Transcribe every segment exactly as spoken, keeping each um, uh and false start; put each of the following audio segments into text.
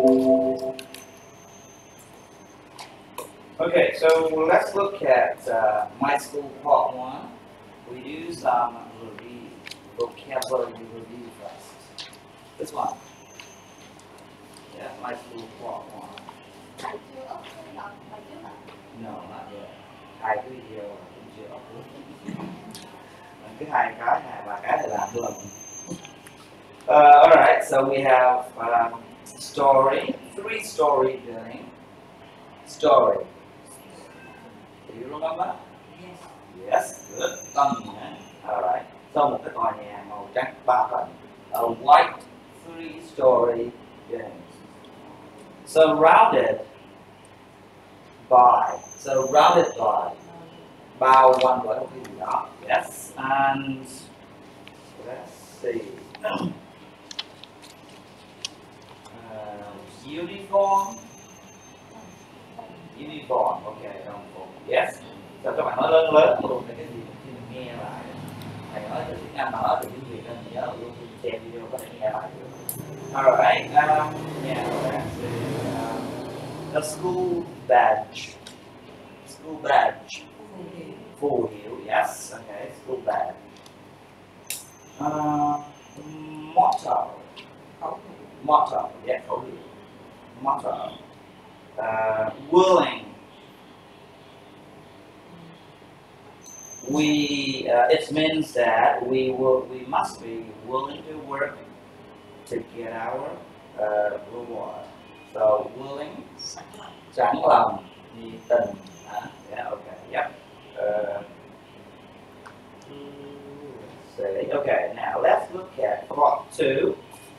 Okay, so let's look at uh, my school part one. We do some review, vocabulary review first. This one. Yeah, my school part one. No, not yet. Hai cái video là cũng chưa upload. Cứ hai cái, hai ba cái là làm luôn. Uh, Alright, so we have um, story, three story building. Story. Do you remember? Yes. Yes, good. Tầng nhé. Alright. So một cái tòa nhà màu trắng ba tầng. A white three story building. Surrounded by. Surrounded by. Bao quanh bởi một cái gì đó. Yes. And let's see. Uh, uniform. Uniform. Okay, đồng phục. Yes. Cho các bạn nói lớn lớn luôn để cái gì khi mình nghe lại. Thầy nói từ tiếng Anh mà nói từ tiếng Việt nên mình nhớ là luôn khi xem video có thể nghe lại được. Alright. Um, yeah, let's see. Um, the school badge. School badge. Phù hiệu. Yes. Okay. School badge. Uh, motto. Motto. Yeah, khẩu hiệu. Motto. Uh, willing. We. Uh, it means that we will. We must be willing to work to get our uh, reward. So willing. Sẵn lòng, nhiệt tình. Uh, yeah. Okay. Yep. Uh, let's see. Okay. Now let's look at part two.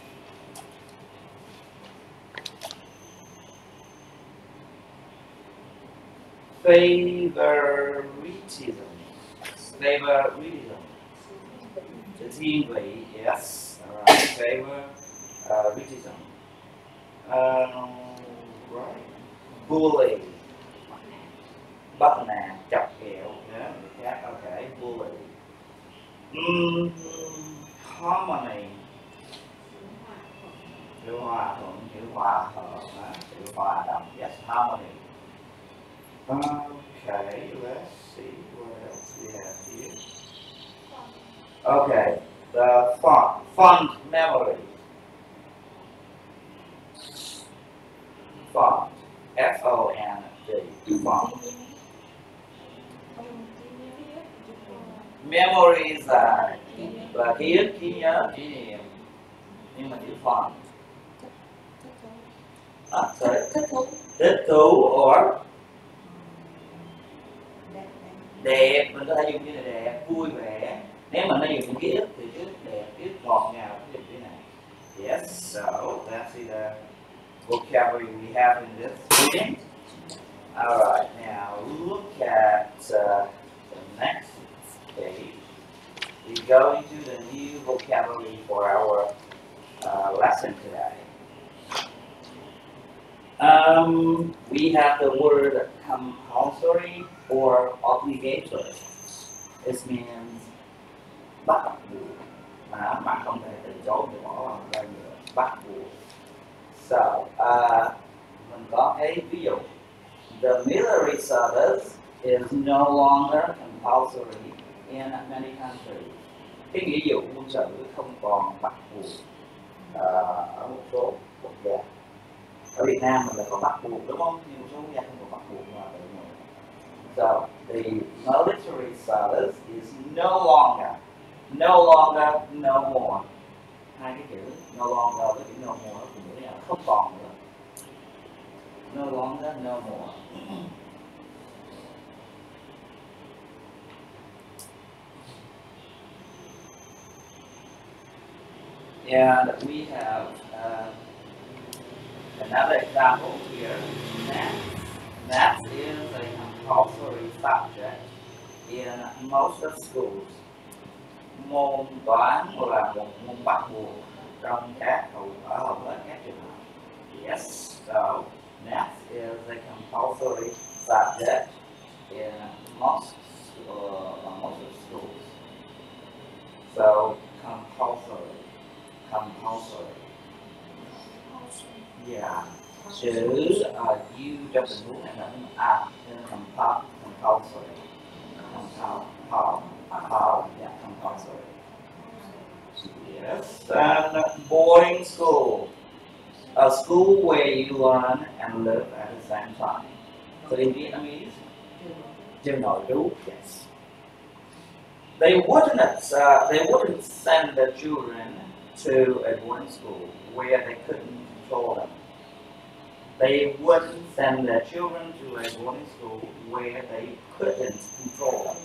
Favoritism. Favoritism. The thiên vị, yes. Alright. Favoritism. Um, right. Bully. Bắt nạt, chọc ghẹo. Yeah. Yeah. Okay. Bully. Mm, harmony. Chữ hòa thuận, chữ hòa hợp, chữ hòa đồng. Yes. Harmony. Okay, let's see what else we have here. Okay, the fond, fond memory. Fond, F O N D, fond. Memories là là ký ức, trí nhớ, kỷ niệm. Nhưng mà chữ fond. À, sorry. Thích thú or đẹp, mình có thể dùng như là đẹp, vui vẻ. Nếu mình nó dùng những ký ức thì ký ức đẹp, ký ức ngọt ngào, cái cái này. Yes, so that's the vocabulary we have in this reading. Alright, now look at uh, the next page. We go into the new vocabulary for our uh, lesson today. Um, we have the word compulsory or obligatory. It means bắt buộc. À, bạn không thể từ chối để bỏ vào đây nữa. Bắt buộc. So, uh, mình có cái ví dụ. The military service is no longer compulsory in many countries. Cái nghĩa vụ quân sự không còn bắt buộc uh, ở một số quốc gia. Ở Việt Nam mình là còn bắt buộc đúng không? Nhưng một số quốc gia không còn bắt buộc mà tự nguyện. So the military service is no longer, no longer, no more. Hai cái chữ no longer với chữ no more nó cùng với nhau, không còn nữa. No longer, no more. And we have uh, another example here. Math. Math is a compulsory subject in most of schools. Môn toán là một môn bắt buộc trong các hầu ở hầu hết các trường học. Yes, so math is a compulsory subject in most uh, most of schools. So compulsory, compulsory. Yeah. Chữ uh, you trong tình huống này là à nên compul compulsory. Compul compul yeah compulsory. Yes. And boarding school. A school where you learn and live at the same time. So in Vietnamese, trường nội trú. Yes. They wouldn't uh, they wouldn't send their children to a boarding school where they couldn't control them. They wouldn't send their children to a boarding school where they couldn't control them.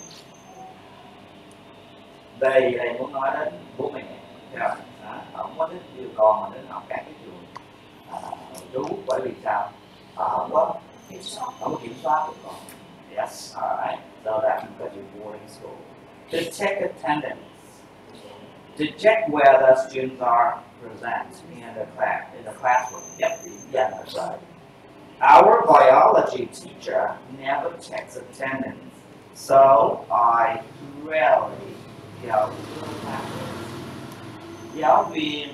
They đây muốn nói đến bố mẹ, yeah. Không có thích đưa con mà đến học các cái trường à, trú, bởi vì sao? À, không có không có kiểm soát được con. Yes, alright. So that because you're boarding school. To check attendance, to check whether students are present in the class in the classroom. Yep, yeah, that's right. Our biology teacher never checks attendance, so I rarely go to class. Giáo viên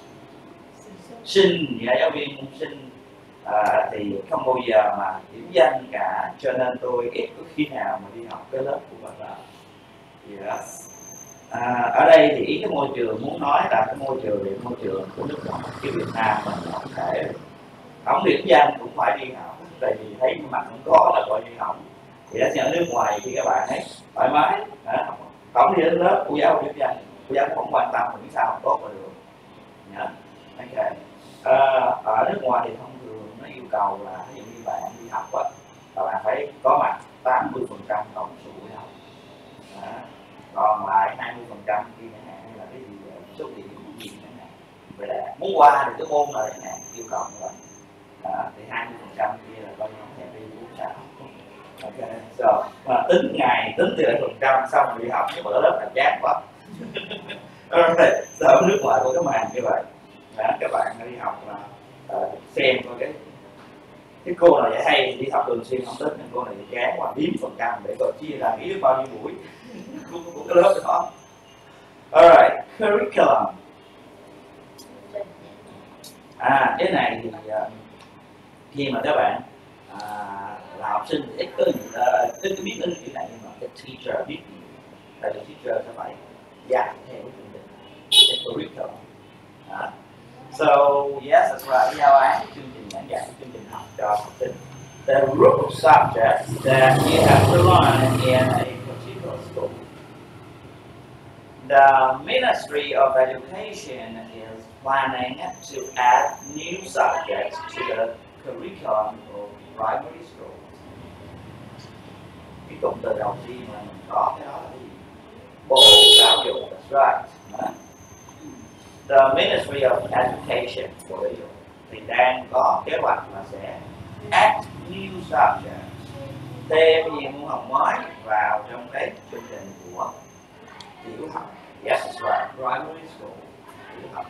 sinh, dạ, giáo viên sinh à, thì không bao giờ mà điểm danh cả, cho nên tôi ít có khi nào mà đi học cái lớp của bạn nào. Yes. À, ở đây thì ý cái môi trường muốn nói là cái môi trường thì môi trường của nước ngoài, cái Việt Nam mình không thể không điểm danh cũng phải đi học, tại vì thấy mặt không có là gọi đi học. Thì đó ở nước ngoài thì các bạn thấy thoải mái, đó. Không đi đến lớp cô giáo điểm danh, cô giáo cũng không quan tâm mình sao tốt là được. Yeah. Okay. À, ở nước ngoài thì thông thường nó yêu cầu là ví dụ như bạn đi học á, là bạn phải có mặt tám mươi phần trăm tổng số buổi học. Đó. Còn lại hai mươi phần trăm khi chẳng hạn hay là cái gì số điểm gì chẳng hạn. Vậy là muốn qua thì cái môn là chẳng hạn yêu cầu như vậy. Đó. Thì hai mươi phần trăm kia là coi như không thể đi bốn sao. Ok. So, mà tính ngày tính tỷ lệ phần trăm xong đi học nhưng mà ở lớp là chán quá. Alright. So, ở nước ngoài có cái màn như vậy. Đó. Các bạn đi học là uh, xem coi cái cái cô nào dạy hay đi học thường xuyên không tính, cô này chán quá điểm phần trăm để coi chia là nghĩ được bao nhiêu buổi của, của cái lớp đó. Alright, curriculum. À, cái này thì uh, khi mà các bạn uh, là học sinh thì ít có uh, ít có biết đến chữ này, nhưng mà cái teacher biết gì, tại vì teacher sẽ phải dạy theo cái chương trình, cái curriculum. Uh, so yes, that's right. Giáo án chương trình giảng dạy, chương trình học cho học sinh. The group of subjects that you have to learn in a particular school. The Ministry of Education is planning to add new subjects to the curriculum of primary schools. Cái cụm từ đầu tiên mà mình có cái đó là gì? Bộ Giáo dục, that's right. The Ministry of Education, Bộ Giáo dục, thì đang có kế hoạch là sẽ add new subjects, thêm nhiều môn học mới vào trong cái chương trình của tiểu học. Yes, that's right. Primary school. Tiểu học.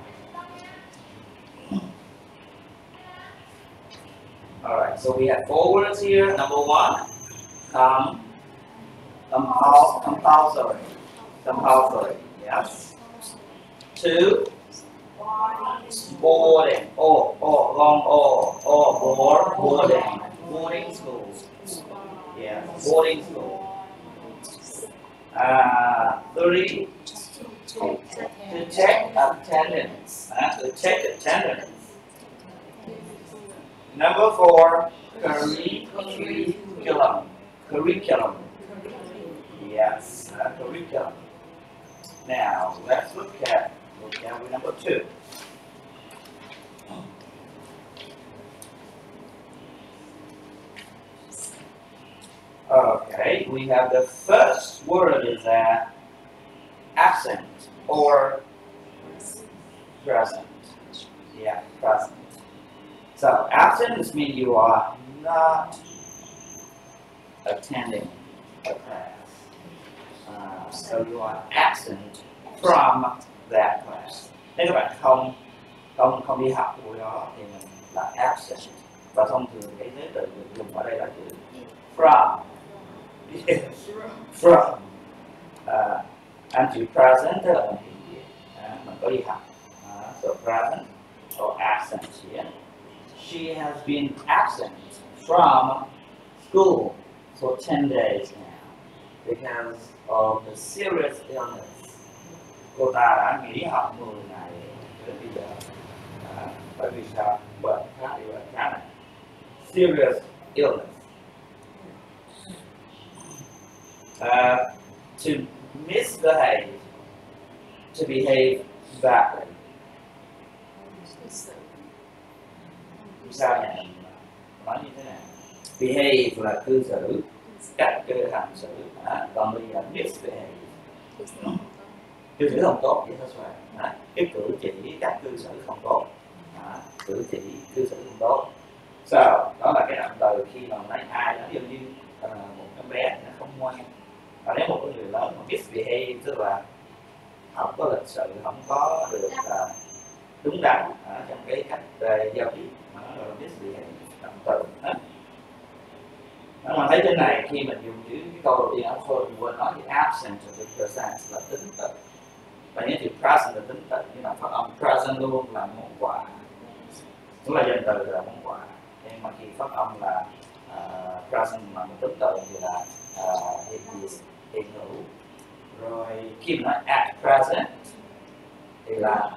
Alright, so we have four words here. Number one, um, compul compulsory. Compulsory, yes. Two, boarding. Oh, oh, long oh, oh, board, boarding. Boarding school. Yeah, boarding school. Uh, three, to check attendance. Uh, to check attendance. Number four, curriculum. Curriculum. Yes, uh, curriculum. Now let's look at look at number two. Okay, we have the first word is uh, absent or present. Yeah, present. So absent means you are not attending the class. Uh, so you are absent from that class. Nếu các bạn không không không đi học buổi đó thì mình là absent. Và thông thường cái giới từ được dùng ở đây là chữ from. Yes. From. Uh, and to present là mình hiện diện. Uh, mình có đi học. Uh, so present or absent here. she has been absent from school for ten days now because of the serious illness. Cô ta đã nghỉ học mười ngày đến bây giờ. À, bởi vì sao? Bệnh khá bệnh khá nặng. Serious illness. Uh, to misbehave, to behave badly. Sao nhỉ? Nói như thế nào? Behave là cư xử, cách cư hành xử. À, còn bây giờ misbehave, cư xử không tốt vậy thôi. À, cái cử chỉ, cách cư xử không tốt. À, cử chỉ, cư xử không tốt. Sao? Đó là cái động từ khi mà nói ai đó, ví dụ như uh, một em bé nó không ngoan. Và nếu một người lớn mà misbehave tức là không có lịch sự, không có được uh, đúng đắn uh, trong cái cách uh, giao tiếp, mà nó là misbehave, động từ. Đó mà thấy trên này khi mình dùng chữ cái câu đầu tiên ở phone mình quên nói thì absent of the present là tính từ. Và nhớ thì present là tính từ, nhưng mà phát âm present luôn là món quà. Cũng là danh từ là món quà. Nhưng mà khi phát âm là uh, present mà mình tính từ thì là uh, hiện is hiện hữu. Rồi khi mình nói at present thì là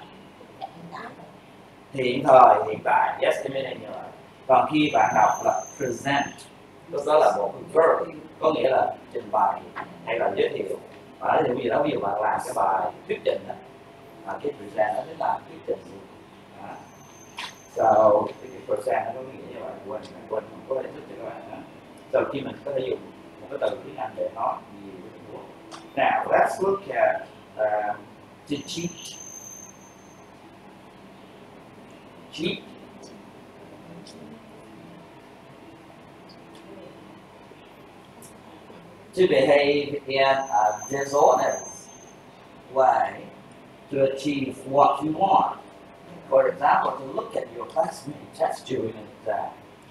hiện thời, hiện tại, yes, em biết này như vậy. Còn khi bạn đọc là present, đó là một verb, có nghĩa là trình bày hay là giới thiệu. Và ví dụ như đó, ví dụ bạn làm cái bài thuyết trình đó, à, cái present đó chính là thuyết trình. À. So, cái present nó có nghĩa như vậy, quên, quên không có giải thích cho các bạn. À. So, khi mình có thể dùng một cái từ tiếng Anh để nói nhiều tình huống. Now, let's look at uh, to cheat. Cheat. To behave in a dishonest way to achieve what you want. For example, to look at your classmate test you in an exam.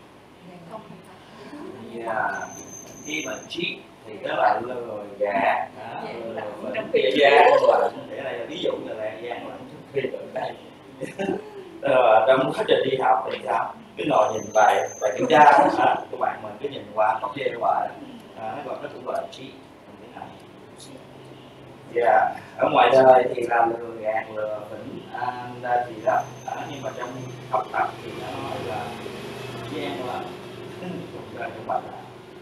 Yeah. Khi mà cheat thì đó là lừa gạt, lừa gian lận. Để này là ví dụ như là gian lận trước khi ở đây. Trong quá trình đi học thì sao? Cứ ngồi nhìn bài bài kiểm tra đó, các bạn mình cứ nhìn qua không chê qua. À, nó gọi nó cũng gọi là cheat. Yeah. Ở ngoài đời thì là lừa gạt, lừa phỉnh à, gì đó. À, nhưng mà trong học tập thì nó nói là gian là cuộc đời của bạn.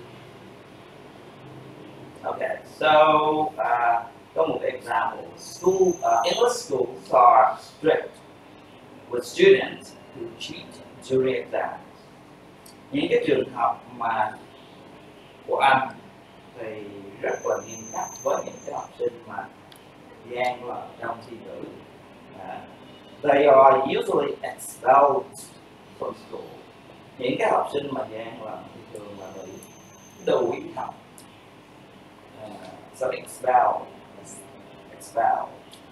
Okay, so uh, có một example. School, uh, English schools are strict with students who cheat during exams. Những cái trường học mà của Anh thì rất là nghiêm khắc với những cái học sinh mà gian lận trong thi cử. Uh, they are usually expelled from school. Những cái học sinh mà gian lận thì thường là bị đuổi học. Uh, so expelled, expelled.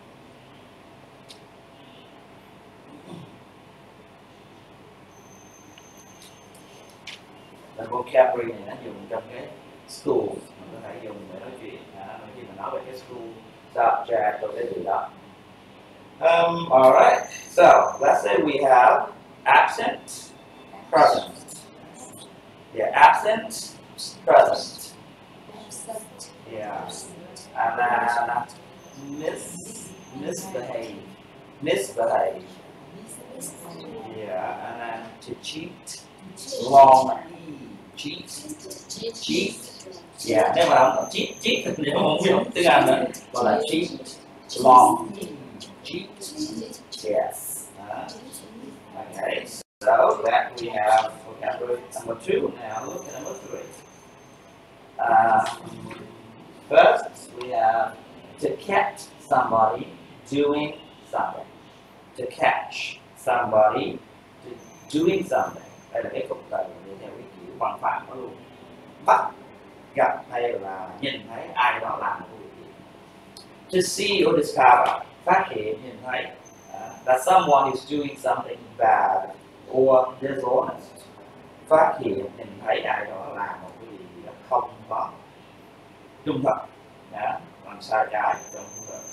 Là vocabulary này nó dùng trong cái school, mình có thể dùng để nói chuyện. À, khi mình nói về cái school subject or cái gì đó. Um, all right. So let's say we have absent, present. Yeah, absent, present. Yeah, and then mis misbehave, misbehave. Yeah, and then to cheat, long cheat, cheat. Yeah, nếu mà không cheat, cheat thì không giống tiếng Anh nữa, gọi là cheat, long cheat. Yes. Uh, okay, so that we have vocabulary number two. Now look at number three. Uh, first, we have to catch somebody doing something. To catch somebody to doing something. Đây là cái cụm từ theo cái kiểu văn phạm đó luôn. Bắt gặp hay là nhìn thấy ai đó làm một việc gì. To see or discover, phát hiện, nhìn thấy uh, that someone is doing something bad or dishonest. Phát hiện, nhìn thấy ai đó làm một cái gì đó không có trung thực, yeah, làm sai trái trong cuộc đời.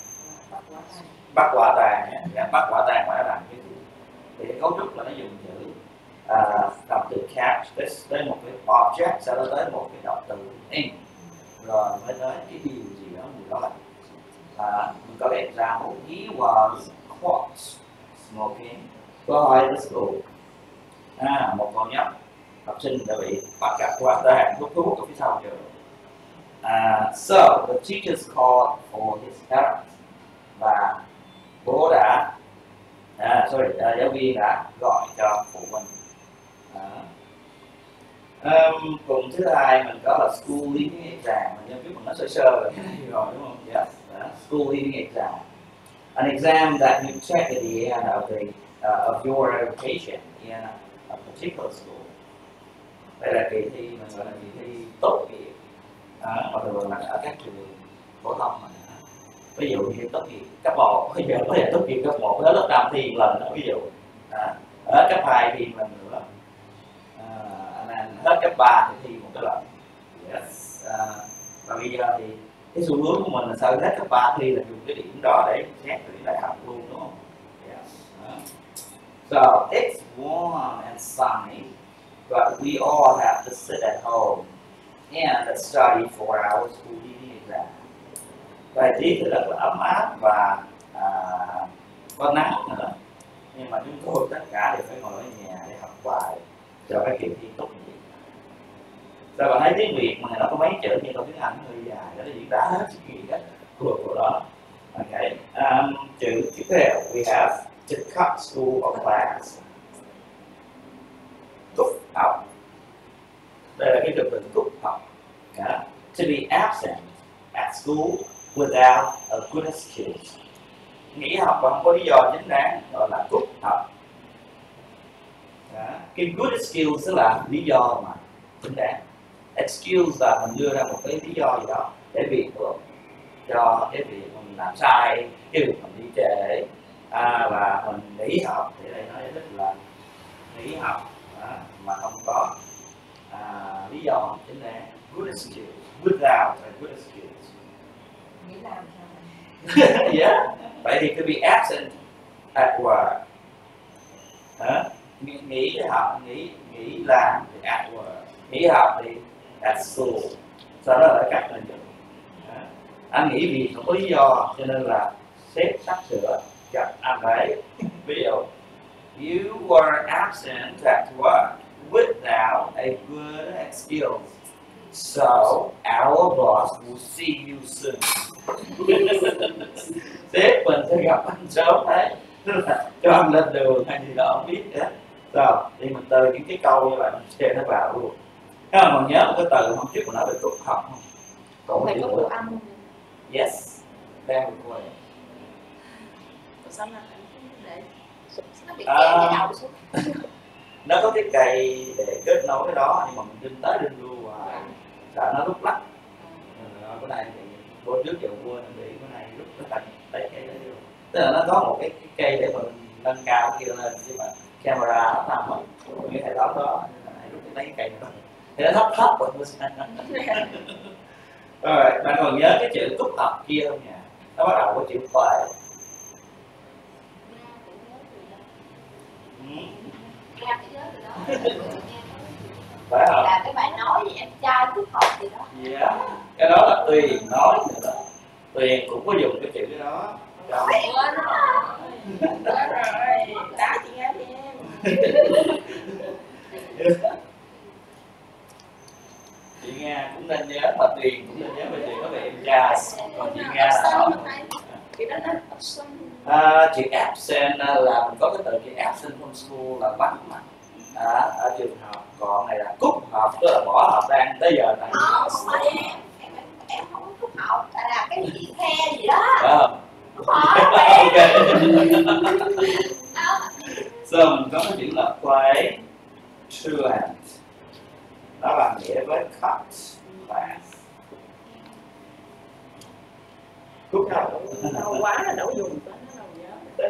Bắt quả tang, yeah, bắt quả tang phải làm cái gì? Thì cái cấu trúc là nó dùng chữ uh, động từ catch tới, tới một cái object, sau đó tới một cái động từ in, rồi mới tới cái điều gì đó gì đó. À, mình có cái example, he was caught smoking. Câu hỏi the school. À, một con nhóc học sinh đã bị bắt gặp qua tay hút thuốc ở phía sau trường. Uh, so the teachers called for his parents, và bố đã, à, sorry, uh, giáo viên đã gọi cho phụ huynh. Uh, um, cùng thứ hai mình có là school leaving exam, mình nhân biết mình nói sơ sơ rồi rồi đúng không? Yes, uh, school leaving exam, an exam that you check at the end of the uh, of your education in a particular school. Đây là kỳ thi mình gọi là kỳ thi tốt nghiệp. À, hoặc thường là ở các trường phổ thông mà, ví dụ như tốt nghiệp cấp một, bây giờ có thể tốt nghiệp cấp một, đó lớp năm thi một lần đó, ví dụ à, ở cấp hai thi một lần nữa, à, hết cấp ba thì thi một cái lần. Yes. À, và bây giờ thì cái xu hướng của mình là sau hết cấp ba thi là dùng cái điểm đó để xét tuyển đại học luôn, đúng không? Yeah. Uh, so it's warm and sunny, but we all have to sit at home and study for our school leaving exam. Thời tiết thì rất là ấm áp và à, có nắng nữa, nhưng mà chúng tôi tất cả đều phải ngồi ở nhà để học bài cho cái kỳ thi tốt nghiệp. Sao bạn thấy tiếng Việt mà nó có mấy chữ như câu tiếng Anh hơi dài, nó diễn tả hết sự gì đó của của đó. Okay. Um, chữ tiếp theo we have to cut school or class. Cúp học. Đây là cái từ vựng cúp học. Yeah. To be absent at school without a good excuse. Nghỉ học mà không có lý do chính đáng gọi là cúp học. Yeah. Cái good excuse tức là lý do mà chính đáng. Excuse là mình đưa ra một cái lý do gì đó để biện luận cho cái việc mình làm sai, cái việc mình đi trễ, à, và mình nghỉ học. Thì đây nói rất là nghỉ học à, mà không có à, lý do chính đáng. Good excuse, without a good excuse. Nghĩa làm sao? Yeah. Vậy thì to be absent at work. À, nghỉ, nghỉ học, nghỉ nghỉ làm thì at work, nghỉ học thì at school. Sau đó lại cắt lên chữ. À, anh nghỉ vì không có lý do cho nên là sếp sắp sửa gặp anh ấy. Ví dụ, you were absent at work without a good excuse. So, our boss will see you soon. Sếp mình sẽ gặp anh sớm đấy, cho anh lên đường hay gì đó không biết nữa. Rồi, thì mình từ những cái câu như vậy mình sẽ nó vào luôn. Các bạn còn nhớ một cái từ hôm trước mình nói về cúp học không? Còn phải có bộ âm không? Yes, đang được rồi. Sao mà để nó bị kéo cái đầu xuống? Nó có cái cây để kết nối cái đó, nhưng mà mình đinh tới đinh luôn à, sợ nó rút lắc. Rồi cái này thì bữa trước giờ quên bị cái này rút nó thành lấy cây đấy luôn. Tức là nó có một cái, cái cây để mình nâng cao kia lên, nhưng mà camera nó nằm ở cái hệ thống đó, này rút lấy cái cây này đó. Thì nó thấp thấp rồi. Rồi, bạn còn nhớ cái chữ cúp học kia không nhỉ? Nó bắt đầu với chữ play. Nghe cái nhớ từ đó. Phải không? Là cái bài nói gì em trai cúp học gì đó. Yeah. Cái đó là Tuyền nói nữa đó. Tuyền cũng có dùng cái chữ đó. Trong... Quên rồi. Quên rồi. Đá chị nghe đi em. Chị Nga cũng nên nhớ, mà Tuyền cũng nên nhớ về chuyện đó về em trai. Còn chị Nga là nói cái đó nó absent. À, chữ absent là mình có cái từ chữ absent from school là vắng mặt à, ở trường học. Còn này là cúp học, tức là bỏ học đang tới giờ này. Không phải em, em, em không có cúp học, tại là cái gì khe gì đó. À. Đúng rồi, em. So mình có cái chữ là play truant, nó là nghĩa với cut class. Cúp học Lâu quá là đâu dùng nó đâu nhớ.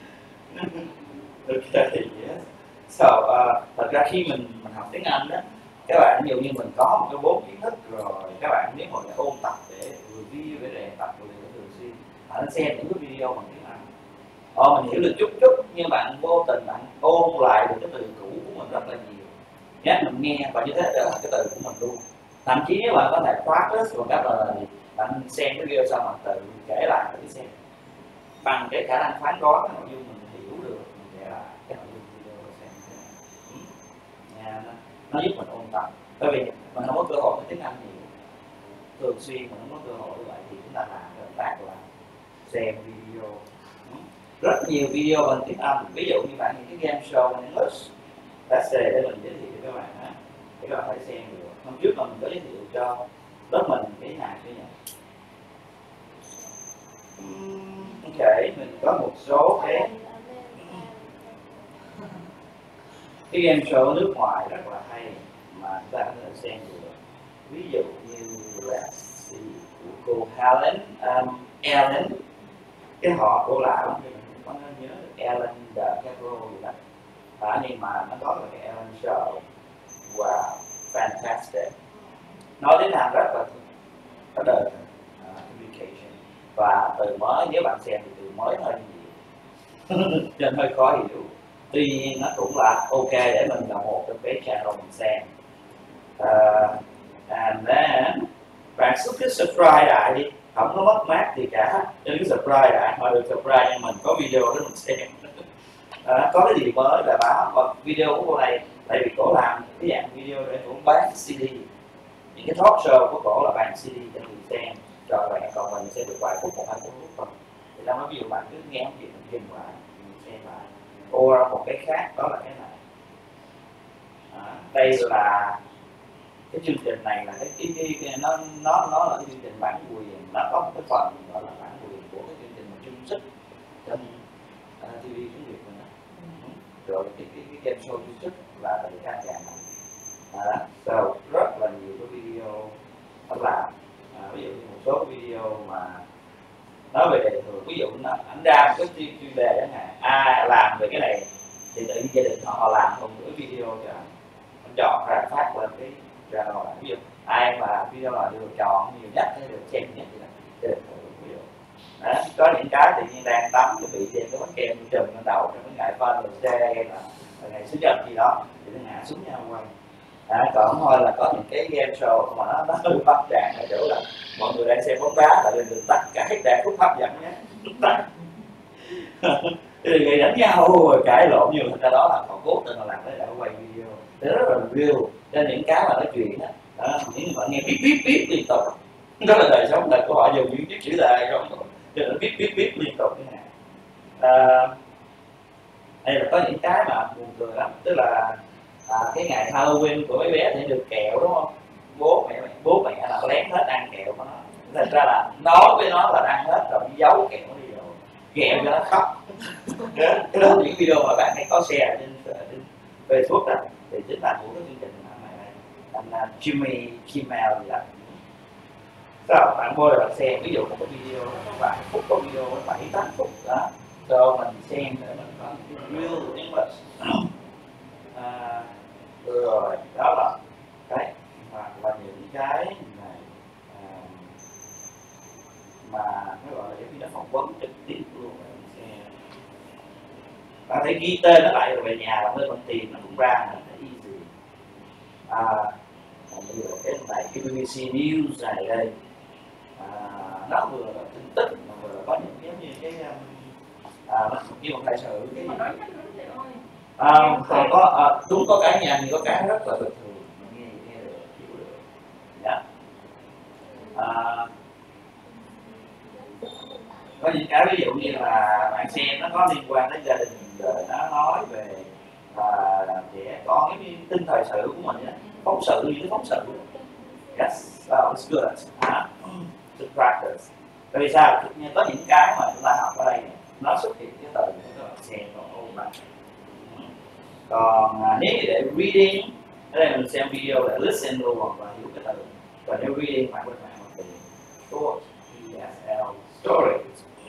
Ok, yes. So, uh, thật ra khi mình mình học tiếng Anh đó, các bạn ví dụ như mình có một cái vốn kiến thức rồi, các bạn nếu mà để ôn tập để review, để rèn tập rồi để thường xuyên bạn xem những cái video bằng tiếng Anh, ờ, mình hiểu được chút chút, nhưng bạn vô tình bạn ôn lại được cái từ cũ của mình rất là nhiều, nhé, mình nghe và như thế trở thành cái từ của mình luôn. Thậm chí nếu bạn có thể practice bằng cách là bạn xem cái video xong bạn tự kể lại tự xem bằng cái khả năng phán đoán cái nội dung mình hiểu được, mình kể lại cái nội dung video xem thế nào. Ừ. Nha, nó, nó giúp mình ôn tập, bởi vì mình không có cơ hội với tiếng Anh nhiều, thường xuyên mình không có cơ hội như vậy thì chúng ta làm cái động tác là xem video. Ừ. Rất nhiều video bằng tiếng Anh, ví dụ như bạn những cái game show in English, let's say để mình giới thiệu cho các bạn á, để các bạn phải xem được. Hôm trước mà mình có giới thiệu cho lớp mình cái này cái này. Ok, mình có một số cái cái game show nước ngoài rất là hay mà chúng ta có thể xem được. Ví dụ như là của cô Helen um, Ellen, cái họ cô lão thì mình có nhớ được Ellen DeGeneres gì đó, à, nhưng mà nó có là cái Ellen Show. Wow, fantastic. Nói đến Hàn rất là có đời uh, communication, và từ mới nếu bạn xem thì từ mới hơi nhiều nên hơi khó hiểu, tuy nhiên nó cũng là ok để mình là một trong cái channel mình xem. Uh, and then bạn cứ subscribe lại đi, không có mất mát gì cả, nên cứ subscribe lại, họ được subscribe nhưng mình có video để mình xem. À, có cái gì mới là báo, và video của cô này tại vì cổ làm cái dạng video để cổ bán xê đê, những cái talk show của cổ là bán xê đê cho người xem cho bạn, còn mình sẽ được vài phút, một hai phút thôi. Thì trong đó ví dụ bạn cứ nghe một chuyện mình dừng lại mình xem lại, or một cái khác đó là cái này. À, đây là cái chương trình này là cái, cái, cái, cái nó nó nó là cái chương trình bản quyền, nó có một cái phần gọi là bản quyền của cái chương trình mà chung sức trong uh, ti vi tiếng Việt mình đó. Rồi cái cái, cái game show chung sức là từ các nhà này. À, so, rất là nhiều cái video nó làm, à, ví dụ như một số video mà nói về đề thường, ví dụ nó ảnh ra một cái chuyên chuyên đề chẳng hạn, ai làm về cái này thì tự nhiên gia đình họ, họ làm một cái video cho anh chọn ra phát lên cái channel này, ví dụ ai mà video là được chọn nhiều nhất hay được xem nhất thì là được ví dụ. Đó, có những cái tự nhiên đang tắm cái bị trên cái bánh kem trùm lên đầu trong cái ngại phân rồi xe hay là ngày sinh nhật gì đó thì nó ngã xuống nhau quay. À, còn thôi là có những cái game show mà nó, nó hơi bắt trạng ở chỗ là mọi người đang xem bóng đá là lên đường tắt cả cái đạn khúc hấp dẫn nhé, thì người đánh nhau rồi cãi lộn nhiều, người ta đó là còn cố tình là làm cái để quay video, thế rất là real. Nên những cái mà nói chuyện đó, đó những bạn nghe biết biết biết liên tục, đó là đời sống đời của họ, dùng những chiếc chữ đề không, cho nên biết biết biết liên tục như này. À, đây là có những cái mà buồn cười lắm, tức là à, cái ngày Halloween của mấy bé thì được kẹo đúng không, bố mẹ bố mẹ là lén hết ăn kẹo của nó, thành ra là nói với nó là ăn hết rồi đi giấu kẹo nó đi rồi kẹo cho nó khóc. Cái đó là những video mà bạn hay có share trên, trên Facebook đó, thì chính là của cái chương trình này, anh Jimmy Kimmel gì đó. Sao bạn vô là bạn xem, ví dụ một cái video nó có vài phút, có video nó bảy tám phút đó, cho mình xem để mình có cái real English. À, rồi đó là cái hoặc là những cái này à, mà nó gọi là cái nó phỏng vấn trực tiếp luôn. Bạn thấy ghi tên nó lại rồi về nhà làm ơn bạn tìm nó cũng ra, là easy. À, bây giờ cái này cái bê bê xê News này đây, à, nó vừa là tin tức mà vừa là có những giống như cái à, nó như một thời sự cái à, còn có à, chúng có cái nhà thì có cái rất là bình thường, nghe nghe được hiểu được. Dạ. À, có những cái ví dụ như là bạn xem nó có liên quan đến gia đình, rồi nó nói về à, trẻ con cái tin thời sự của mình, phóng sự như cái phóng sự. Yes, oh, it's good. À, to practice. Tại vì sao? Có những cái mà chúng ta học ở đây nó xuất hiện cái từ các bạn xem còn ôn lại. Còn à, nếu như để reading, ở đây mình xem video để listen luôn và hiểu cái từ. Còn nếu reading bạn có thể học từ short, E S L, stories.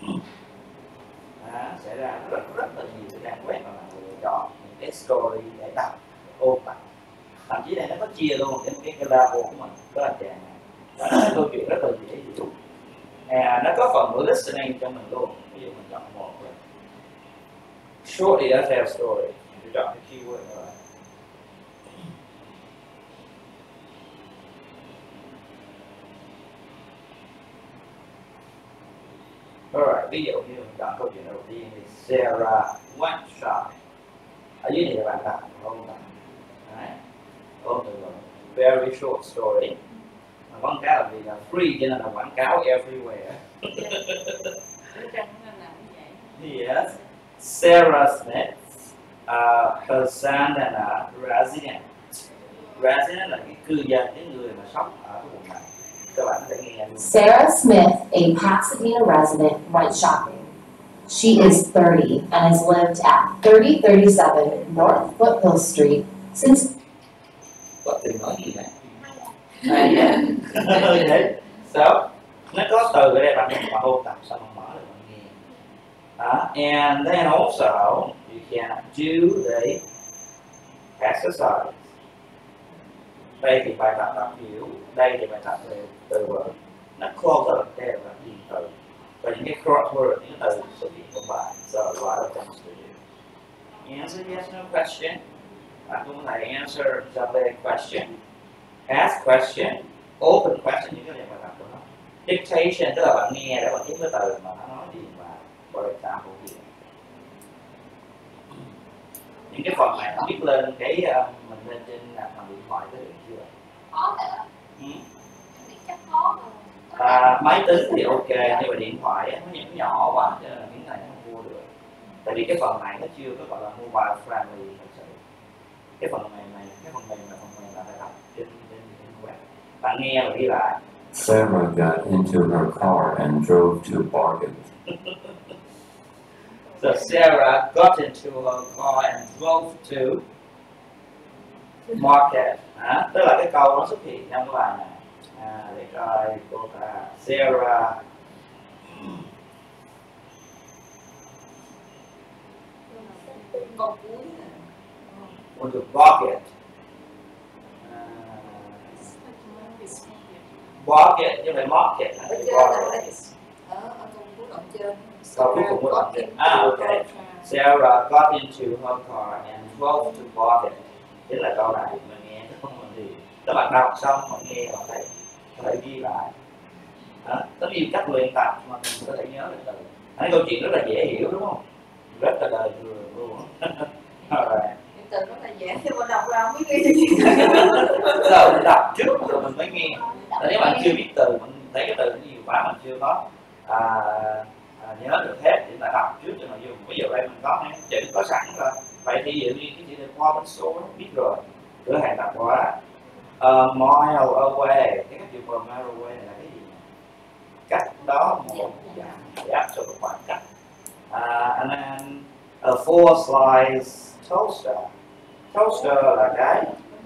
Đó, sẽ ra rất rất là nhiều cái trang web mà bạn lựa chọn những cái story để đọc, ôn tập. Thậm chí này nó có chia luôn cái cái cái level của mình, đó là trang này. Đó là câu chuyện rất là dễ hiểu. À, nó có phần listening cho mình luôn. Ví dụ mình chọn một rồi. Short E S L story, mình chọn cái keyword rồi. Alright, ví dụ như mình chọn câu chuyện đầu tiên thì Sarah went shopping. Ở dưới này là bạn đặt ôn tập. Đấy. Ôn từ vựng. Very short story. Mà quảng cáo là vì là free cho nên là quảng cáo everywhere. Yes. Sarah Smith, uh, her son and a resident. Resident là cái cư dân, cái người mà sống ở cái vùng này. Các bạn có thể nghe. Sarah Smith, a Pasadena resident, went shopping. She is thirty and has lived at thirty thirty-seven North Foothill Street since. Có từ nói gì này? Hay vậy. So, nó có từ ở đây bạn bạn ôn tập xong mở lại bạn nghe. Uh, and then also you can do the exercise. Đây thì bài tập tập hiểu, đây thì bài tập về từ vựng. Nó close up đây là gì từ. Và những cái crossword, những cái từ xuất hiện trong bài. So a lot of things to do. Answer yes no question. Bạn cũng có thể answer the question. Ask question. Open question, những cái này bài tập của nó. Dictation tức là bạn nghe để bạn biết cái từ mà nó nói gì và for example gì. Những cái phần này nó biết lên cái uh, mình lên trên là bằng điện thoại có được chưa? Khó thật. Ừ. Chắc khó. À, máy tính thì ok nhưng mà điện thoại á, nó nhỏ nhỏ quá cho nên là những này nó không mua được. Tại vì cái phần này nó chưa có gọi là mobile friendly thật sự. Cái phần này này cái phần mềm là phần mềm là phải đọc trên trên trên web. Bạn nghe và ghi lại. Sarah got into her car and drove to Bargain. So Sarah got into her car and drove to market. À, tức là cái câu nó xuất hiện trong cái bài này. À, để coi cô ta Sarah Câu cuối went to market. À, market nhưng mà market là ở cái trên market. là ở ở câu cuối đoạn trên. Câu cuối cùng của đoạn trên. À, ok. Sarah got into her car and drove to market. Chính là câu này mình nghe chứ không còn gì. Các bạn đọc xong bạn nghe bạn thấy có thể ghi lại. Đó, có nhiều cách luyện tập mà mình có thể nhớ được từ. Cái câu chuyện rất là dễ hiểu đúng không? Rất là đời thường luôn. Alright. Những từ rất là dễ nhưng mà đọc ra không biết ghi gì. Rồi mình đọc trước rồi mình mới nghe. Tại nếu bạn chưa biết từ, mình thấy cái từ nhiều quá mình chưa có à, à, nhớ được hết thì là đọc trước cho nội dung. Ví dụ đây mình có chữ có sẵn rồi. Vậy thì ví dụ như cái chữ department store biết rồi. Cửa hàng tạp hóa. A mile away. Cái cách dùng from mile away này là cái gì? Cách đó một dặm áp cho một khoảng cách. Uh, and then a four slice toaster. Toaster là cái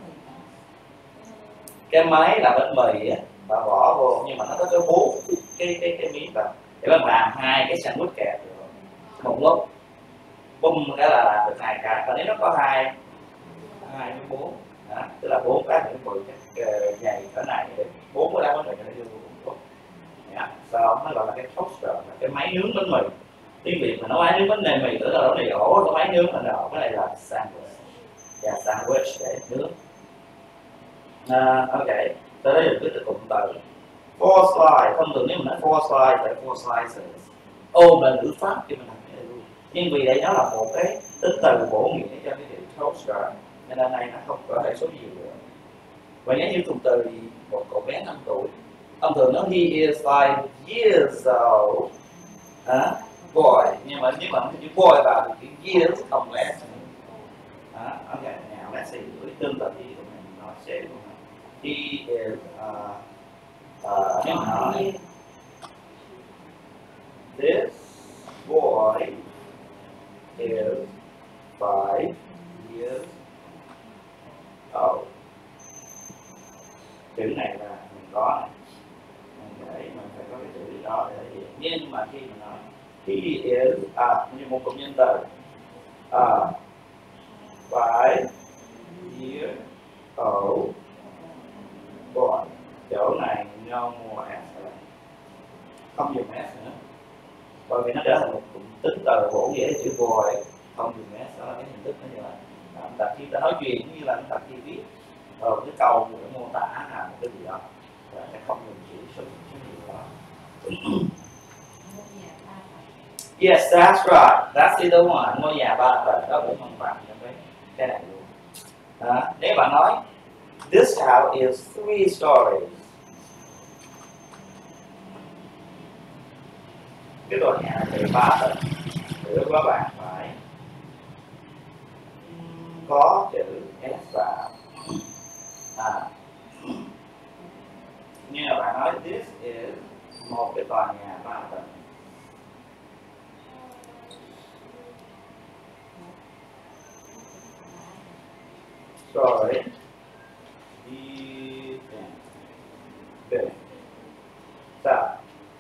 cái máy làm bánh mì á, bạn bỏ vô nhưng mà nó có cái bốn cái cái cái miếng vào để bạn làm hai cái sandwich kẹp được một lúc bung cái là làm được hai cái. Còn nếu nó có hai hai đến bốn, tức là bốn cái những mười cái dày cỡ này để bốn cái đá bánh mì cho nó vô cùng tốt. Dạ, sau nó gọi là cái toaster là cái máy nướng bánh mì. Tiếng Việt mà nó máy nướng bánh mì tưởng là nó này ổ cái máy nướng là nó cái này là sandwich. Dạ, sandwich để nướng. Uh, ok, tới đây là cái cụm từ four slices. Thông thường nếu mình nói four slices thì four slices ôm là ngữ pháp cho mình làm cái này luôn. Nhưng vì đây nó là một cái tính từ bổ nghĩa cho cái chữ toaster nên là này nó không có hệ số nhiều nữa. Và nếu như cụm từ thì một cậu bé năm tuổi, thông thường nó he is five years old, à, boy, nhưng mà nếu mà cái chữ boy vào thì chữ years không lẽ. À, ok, now let's see, tương tự như của mình nói sẽ của mình. He is uh, uh, nếu mà nói this boy is five years old. Chữ này là mình có này. Mình để mình phải có cái chữ đó để thể hiện. Nhưng mà khi mình nói he is à, như một cụm nhân từ à, five years old boy. Chỗ này no more s, không dùng s nữa, bởi vì nó trở thành một cụm tính từ bổ nghĩa chữ boy, không dùng s. Đó là cái hình thức nó như vậy. Tập khi ta nói chuyện như là tập khi viết ở cái câu để mô tả là một cái gì đó, sẽ không dùng chữ số chữ gì đó. Yes, that's right. That's the one. Ngôi nhà ba tầng đó cũng không bằng cái cái này luôn. À, nếu bạn nói this house is three stories. Cái tòa nhà này ba tầng. Thì lúc đó bạn phải có chữ S vào. À. Như là bạn nói this is một cái tòa nhà ba tầng. Rồi. Đi về. Sao?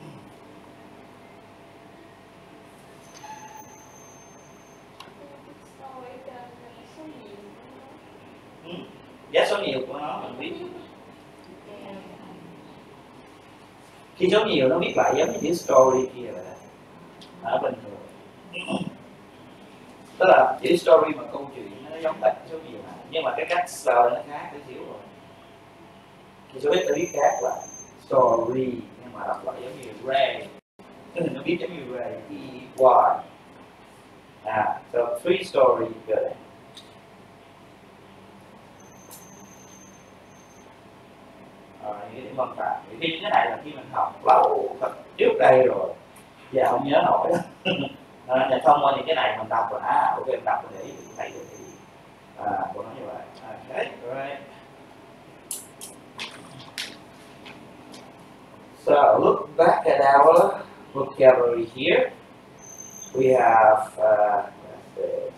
Ừ. Giá số nhiều của nó mình biết. Khi số nhiều nó viết lại giống như chữ story kia vậy đó. Ở bình thường. Tức là chữ story mà câu chuyện nó giống vậy số nhiều mà. Nhưng mà cái cách spell nó khác tí xíu rồi. Thì số ít tôi biết khác là story nhưng mà đọc lại giống như Ray. Cái hình nó biết giống như Ray, E Y. À, so three story good. Rồi, những văn phạm. Thì khi cái này là khi mình học lâu thật trước đây rồi, giờ không nhớ nổi đó. À, nhà thông qua những cái này mình đọc rồi, à, ok mình đọc để thầy được thì à, cô nói như vậy. Okay, right. So look back at our vocabulary here. We have uh, let's see,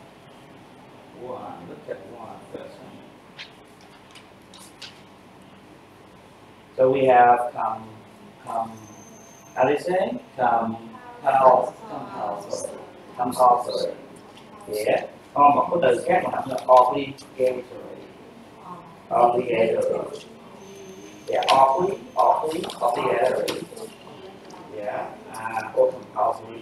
one. Look at one first. So we have come, come. How do you say? Come, come, compulsory, compulsory. Yeah. Còn một cái từ khác mà đọc là obligatory, obligatory. Yeah, obli, obli, obligatory. Yeah, and or compulsory.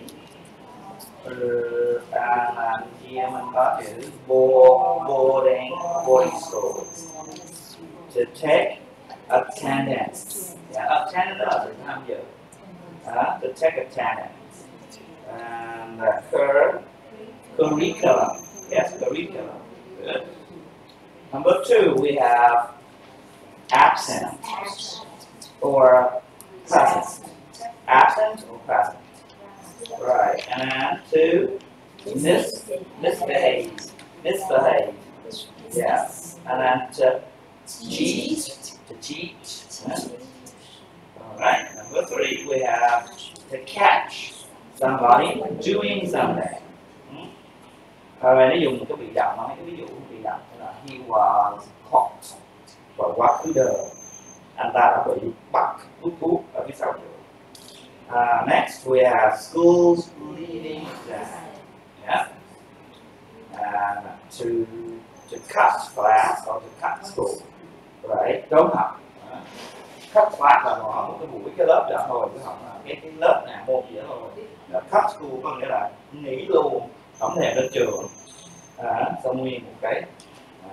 Uh, and here mình có chữ boarding, boarding school. To take attendance. Yeah, attendance là sự tham dự. Uh, to take attendance. And uh, cur, curriculum. Yes, curriculum. Good. Number two, we have absent or present. Absent or present. Right. And then two, mis misbehave. Misbehave. Yes. And then to cheat. To cheat. Alright. Number three, we have to catch somebody doing something. Rồi nó dùng một cái bị động, nói cái ví dụ bị động là he was caught và quá khứ đời, anh ta đã bị bắt hút thuốc ở phía sau trường. Uh, next we have schools leaving exam. Yeah. And to to cut class or to cut school. Right, trốn học. Uh, cut class là bỏ một cái buổi cái lớp đó thôi, chứ không là cái cái lớp nào môn gì đó thôi. Là cut school có nghĩa là nghỉ luôn, không thèm đến trường. À, xong nguyên một cái à,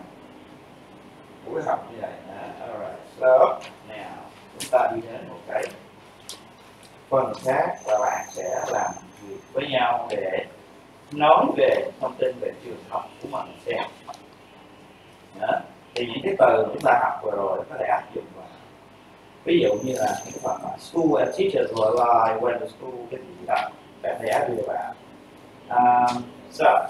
buổi học như vậy. À, alright, so now chúng ta đi đến một cái phần khác và bạn sẽ làm việc với nhau để nói về thông tin về trường học của mình xem. Đó. Thì những cái từ chúng ta học vừa rồi có thể áp dụng vào. Ví dụ như là những cái phần school and teachers were like when the school cái gì đó bạn thể áp dụng vào. Um, so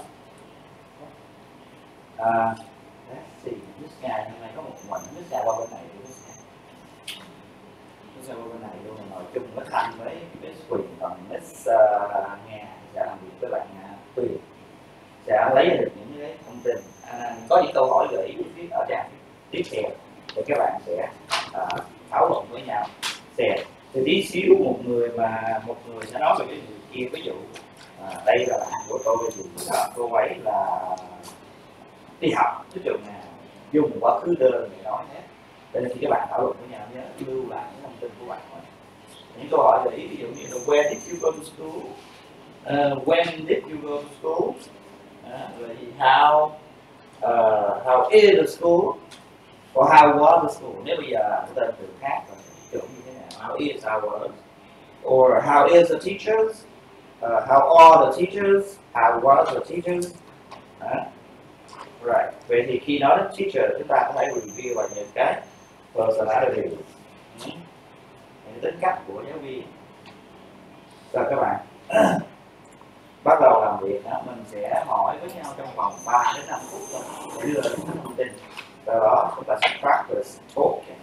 Uh, let's see, this guy hôm nay có một mình, this guy qua bên này, this guy, this guy qua bên này luôn, ngồi chung với Thanh với Miss Quyền, còn Miss uh, Nga sẽ làm việc với bạn uh, Quyền, sẽ lấy được những cái thông tin, uh, có những câu hỏi gợi ý phía ở trang tiếp theo để các bạn sẽ uh, thảo luận với nhau. Xem thì tí xíu một người mà một người sẽ nói về cái gì kia, ví dụ uh, đây là bạn của tôi thì cô ấy là đi học cái trường nào dùng quá khứ đơn để nói hết, để khi các bạn thảo luận với nhau nhớ lưu lại những thông tin của bạn. Những câu hỏi để ý ví dụ như là when did you go to school, uh, when did you go to school, uh, rồi how uh, how is the school, or how was the school. Nếu bây giờ là cái tên từ khác rồi kiểu như thế nào, how is, how was, or how is the teachers, Uh, how old the teachers? How was the teachers? Đó. Right. Vậy thì khi nói đến teacher chúng ta có thể review vào những cái personality, ừ. những tính cách của giáo viên. Rồi các bạn bắt đầu làm việc đó, mình sẽ hỏi với nhau trong vòng ba đến năm phút thôi để đưa ra những thông tin. Sau đó chúng ta sẽ practice talking.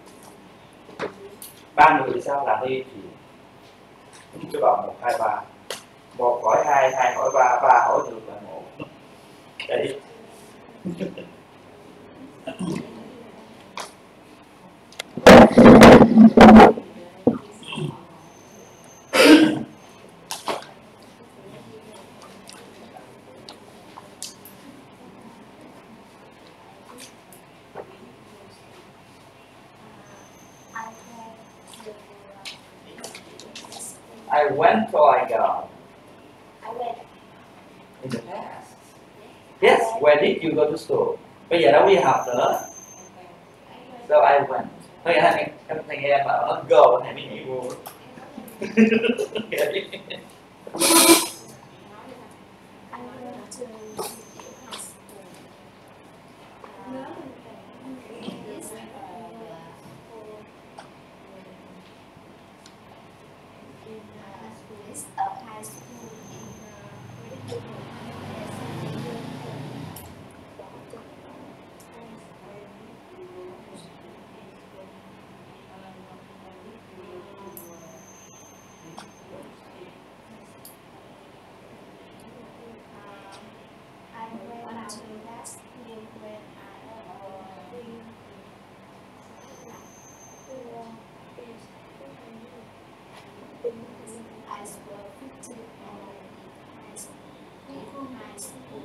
Ba người sao làm đi thì cái vòng một hai ba, một hỏi hai, hai hỏi ba, ba hỏi ngược lại một. Đây. I went to I got. I went. In the past. Yes, where did you go to school? Bây giờ đâu đi học nữa. So I went. Thôi em em thằng em mà nó go này mới nhảy vô. I went to high school. It's a high school in I went to that school when I was three. I was fifteen and high school. High school.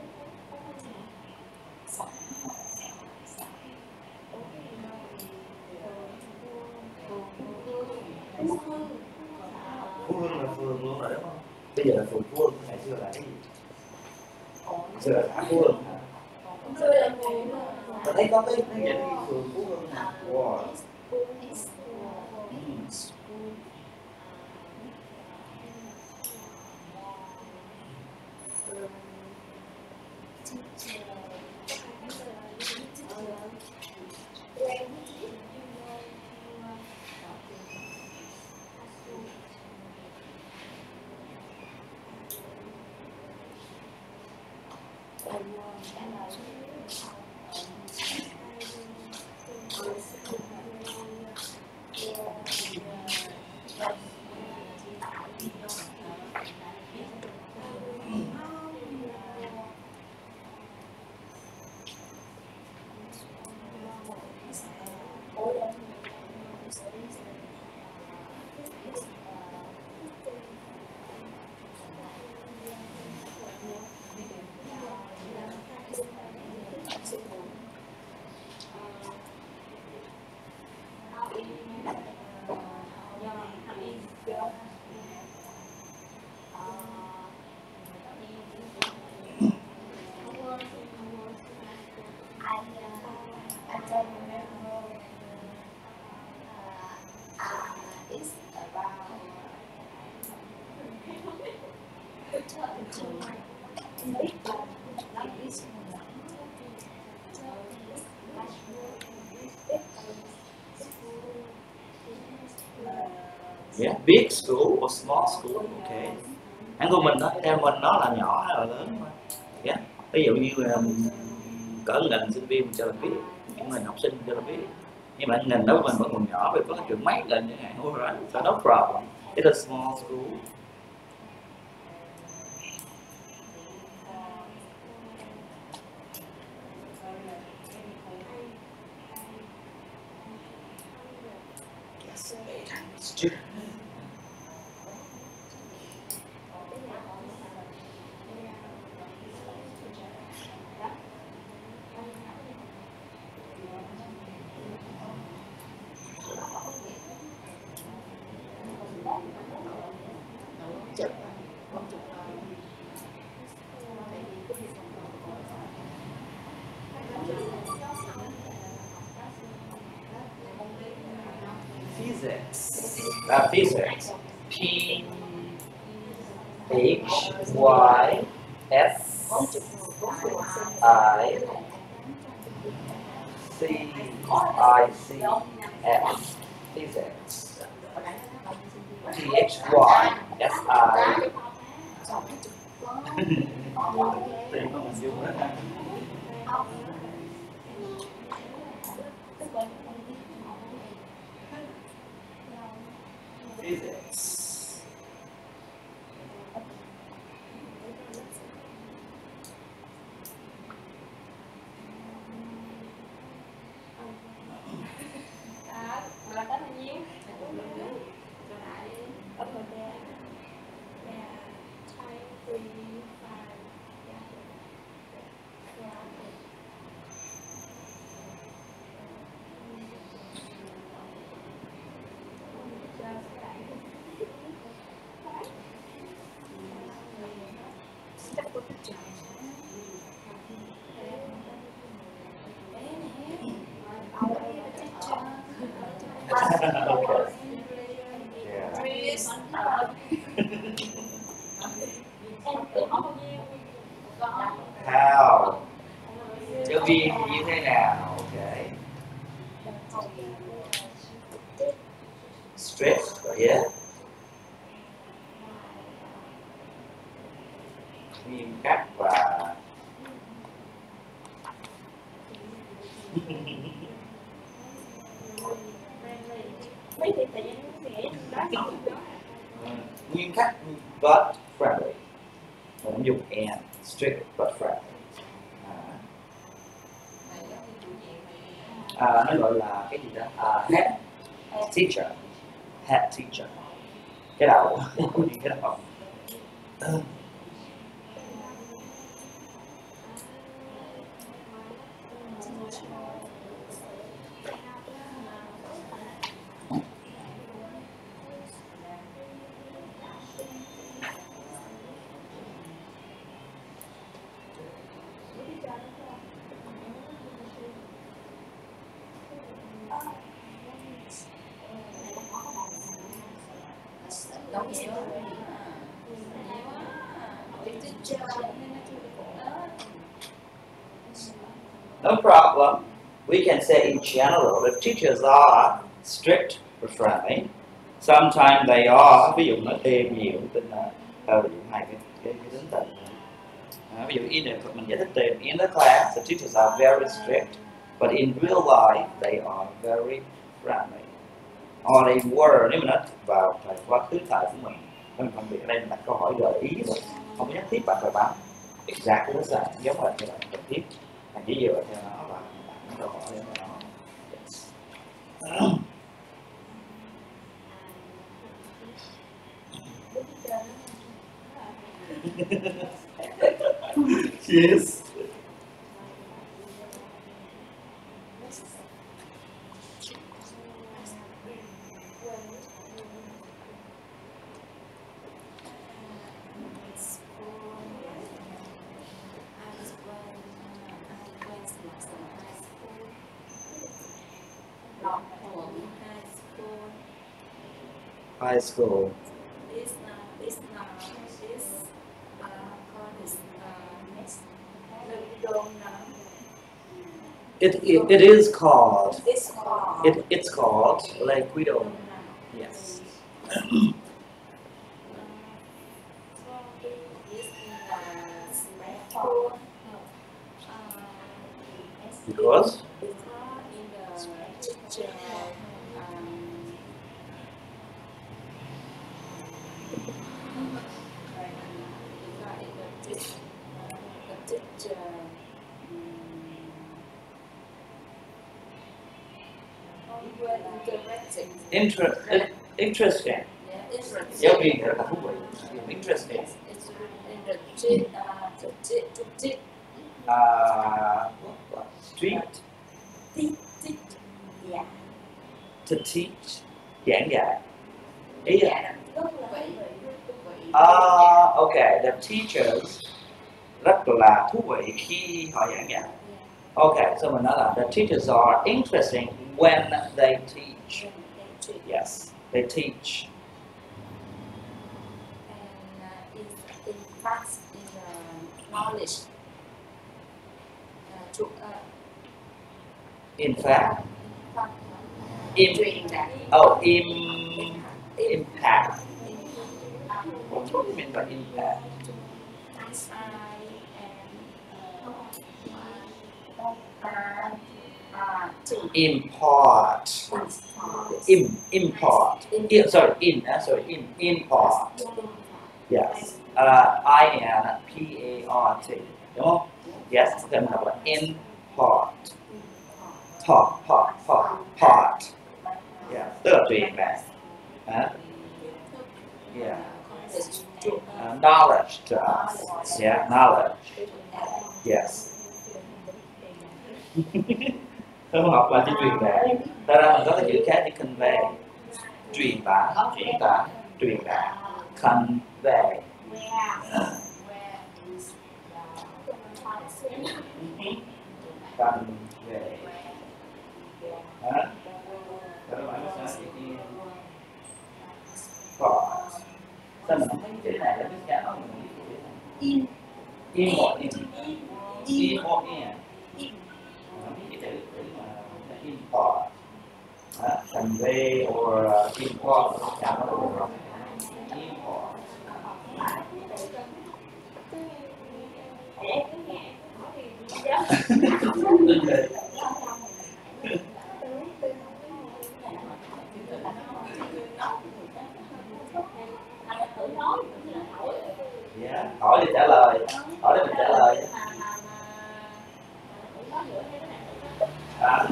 Phú Hưng là phường luôn rồi đúng không? Bây giờ là phường Phú Hưng, ngày xưa là cái gì? Xưa là xã Phú Hưng hả? Tôi thấy có cái cái gì phường Phú Hưng hả? Wow. Yeah, big school or small school, okay. Anh của mình đó, theo mình nó là nhỏ hay là lớn thôi. Yeah. Ví dụ như um, cỡ ngành sinh viên mình cho là biết, những ngành học sinh cho là biết. Nhưng mà ngành đó mình vẫn còn nhỏ, vì có cái trường mấy lần như ngày hôm rồi, so no problem. It's a small school. Yes, student. Physics. Uh, physics. P H Y S I C I C S physics. T H Y S I Tìm mà mình dùng hết. Physics. Là có bao nhiêu? Ở bên đây là twenty five. Okay. Yeah. Chris. How? Chữ V như thế nào? Okay. Straight, yeah. Nghiêm khắc và nghiêm khắc but friendly. Mình không dùng and, strict but friendly. À, à, nó gọi là cái gì đó? À, head teacher, head teacher. Cái đầu, cái đầu. No problem. We can say in general that teachers are strict or friendly. Sometimes they are. Ví dụ nó thêm nhiều tính là uh, ví dụ hai cái cái, cái tính tình. Uh, ví dụ in the, mình giải thích thêm in the class, the teachers are very strict, but in real life they are very friendly. Or they were, nếu mình nói vào thời quá khứ thời của mình, mình phân biệt ở đây mình đặt câu hỏi gợi ý rồi, không có nhất thiết bạn phải bám exactly the same, giống như là như là trực tiếp, mình chỉ dựa theo nó và đặt cái câu hỏi để mà nó. Yes. High school. This uh, this uh, this uh, called this uh, next. We don't know. It, it it is called. It's called. It it's called Lake Widow. Yes. Because Inter interesting. Giáo viên thì rất là thú vị. Interesting. Uh, street. To teach. Giảng dạy. Ý là uh, okay, the teachers rất là thú vị khi họ giảng dạy. Okay, so mình nói là the teachers are interesting when they teach. Yes, they teach. knowledge. Uh, to, uh, In fact, uh, im, truyền đạt. oh, im, impact. What do you mean by impact? Inspire and uh, to Import. Im, import. I, sorry, in, uh, sorry, in, import. Yes. Uh, I N P A R T. Đúng không? Yes, then have an import. Port, port, port, port. Yeah, tức là truyền đạt. Huh? Yeah. Uh, knowledge to us. Yeah, knowledge. Yes. Không học là chữ truyền đạt. Thật ra mình có cái chữ khác để convey. Truyền tải, truyền tải, truyền đạt. Convey. Convey. Hả? Các bạn sẽ sẽ đi port. Sao mình không thấy chữ này là cái chữ không? in In or in? In or in? in Cái chữ chữ mà import. Uh, convey or uh, import chả có được rồi. Import. Yeah. Hỏi thì trả lời, hỏi để mình trả lời. À.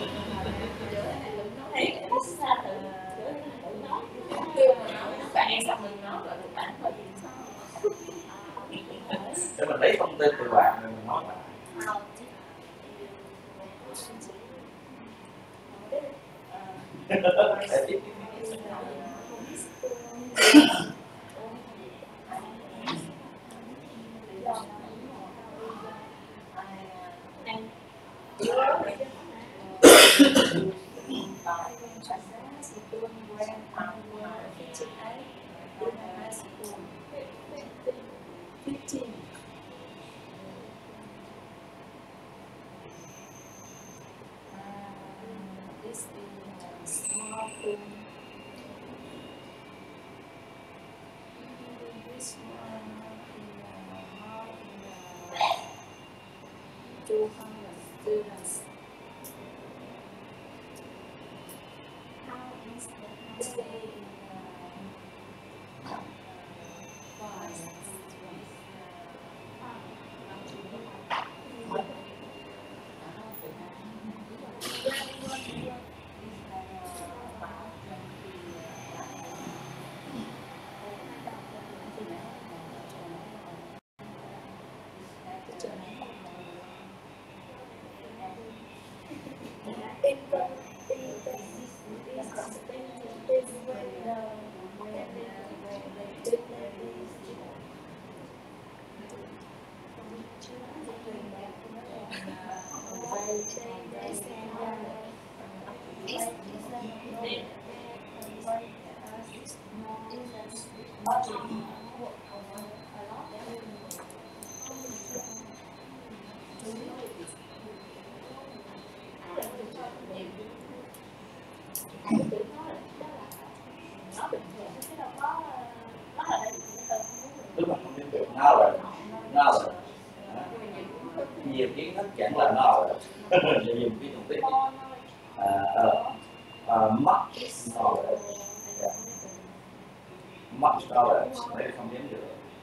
Để mình lấy thông tin từ bạn rồi mình nói lại. Tức là không biết được knowledge, knowledge. Nhiều kiến thức chẳng là knowledge. Để dùng cái thông tin. Uh, uh, much knowledge. Yeah. Much knowledge. Đây không đến được.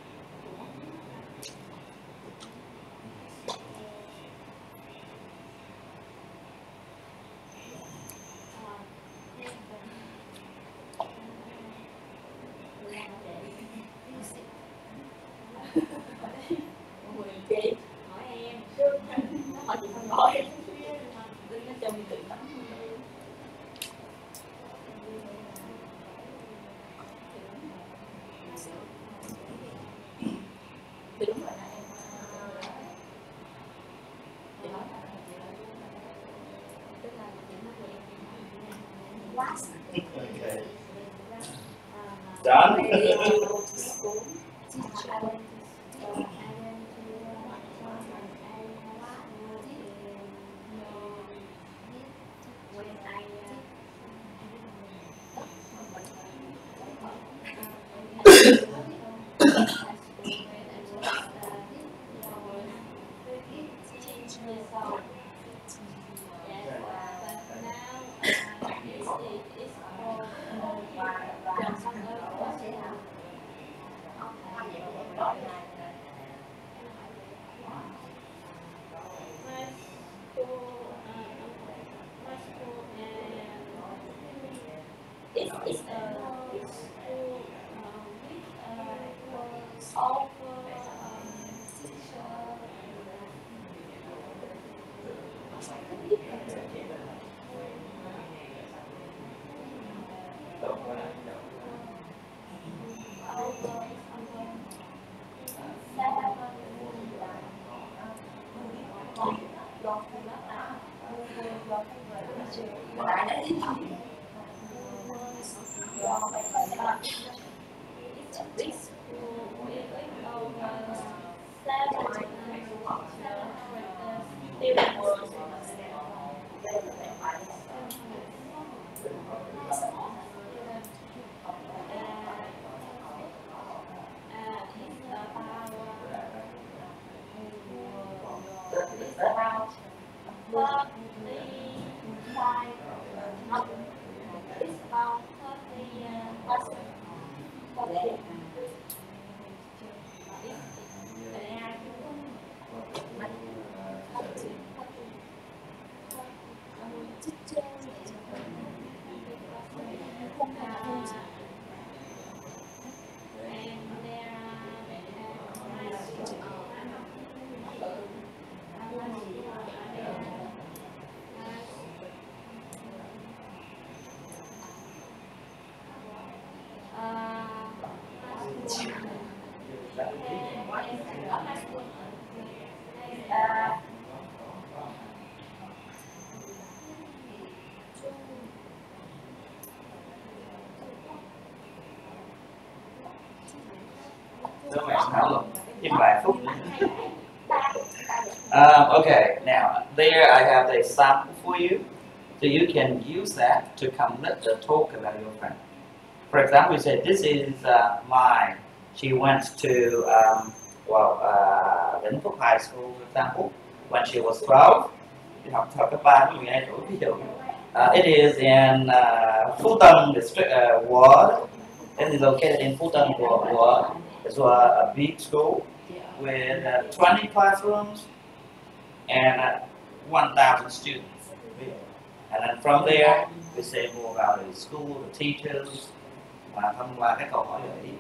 Okay. Done? It's a it's school uh, with uh, all um, teacher. It's a big school with over seven students. It's about thirty-five, not, it's about thirty percent. thirty. Các bạn thảo luận in vài phút. Um, okay, now there I have a sample for you, so you can use that to come let the talk about your friend. For example, you say this is uh, mine. She went to um, well uh, Vĩnh Phúc High School, for example, when she was twelve. Đi học thời cấp ba mười hai tuổi ví dụ. Uh, it is in uh, Phú Tân district uh, ward. It is located in Phú Tân ward. It's a, a big school with uh, twenty classrooms and uh, one thousand students. And then from there, we say more about the school, the teachers, và thông qua các câu hỏi gợi ý.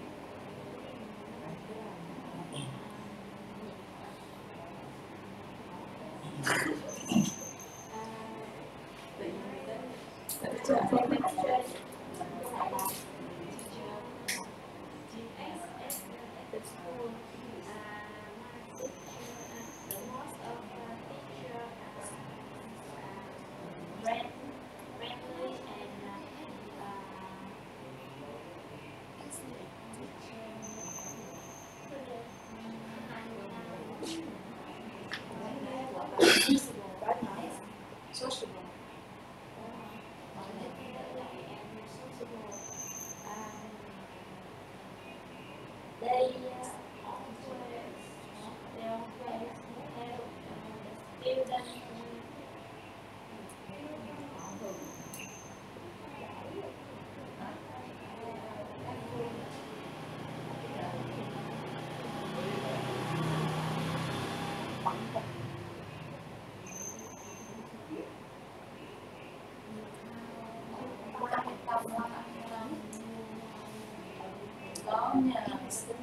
Có nhà sinh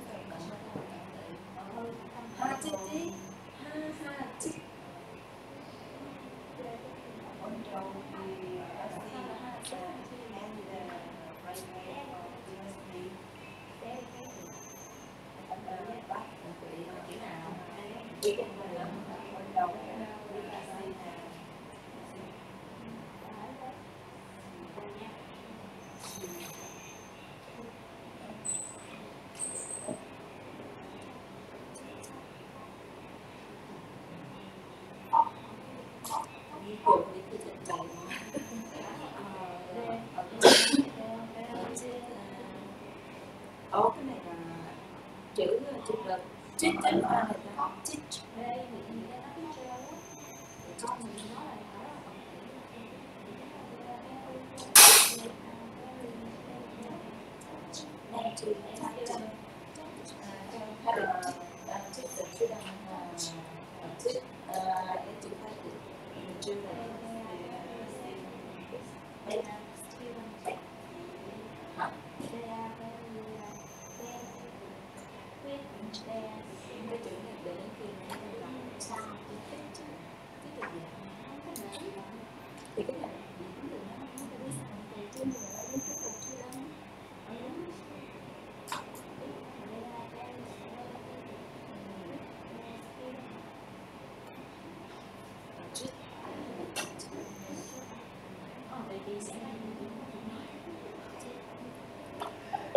ha chích tí ha ha chích Ồ, cái này là chữ chữ là chích chích là chích đây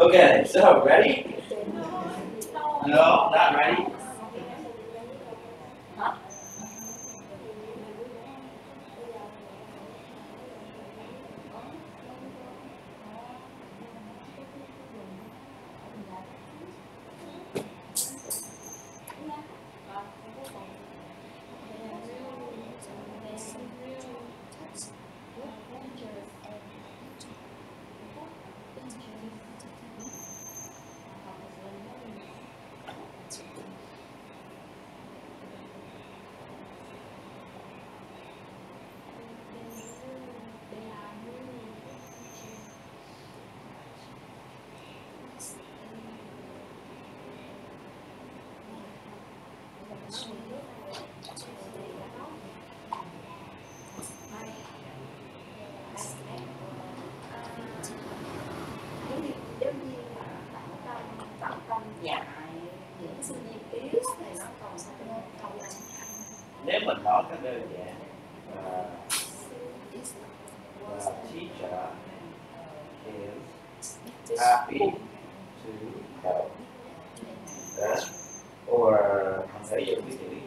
Okay, so ready? No, not ready. Giống như là tận tâm tận tâm dạy những sinh viên yếu này nó còn sao không câu anh. Nếu mình nói cái đơn giản uh, the teacher is happy to help us, or mình phải dùng cái chữ gì?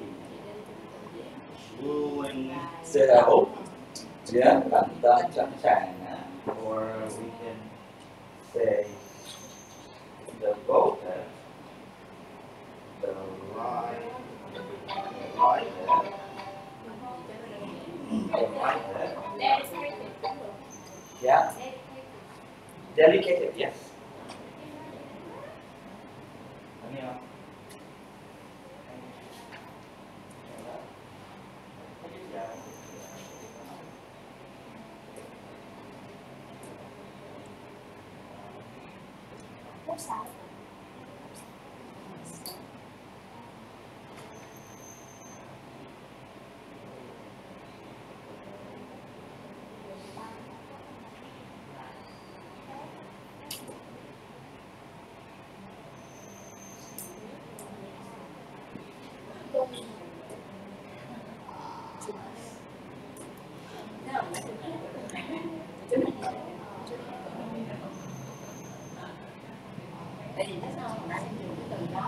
Willing to help. Yeah, tận tâm sẵn sàng. Or we can say devoted, the right, the right head, the right head. Yeah. Dedicated, yes. Any other? Lớp sáu. Tại vì tại sao hồi nãy em dùng cái từ đó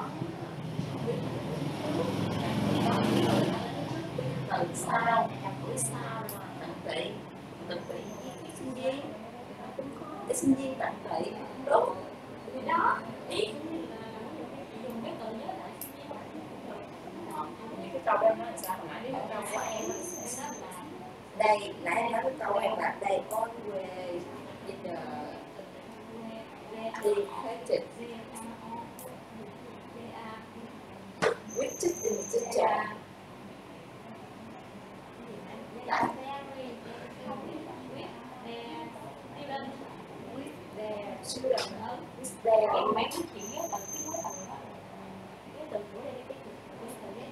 từ sao buổi sao mà tận tụy tận tụy cái sinh viên cũng có cái sinh viên tận tụy đúng thì đó thì dùng cái từ nhớ lại những cái câu em nói là sao hồi nãy cái câu của em là đây nãy em nói cái câu em là đây con về educated which is in the teacher with their student with their mấy cái chuyện đó bằng cái mối tình đó cái từ của đây cái từ của đây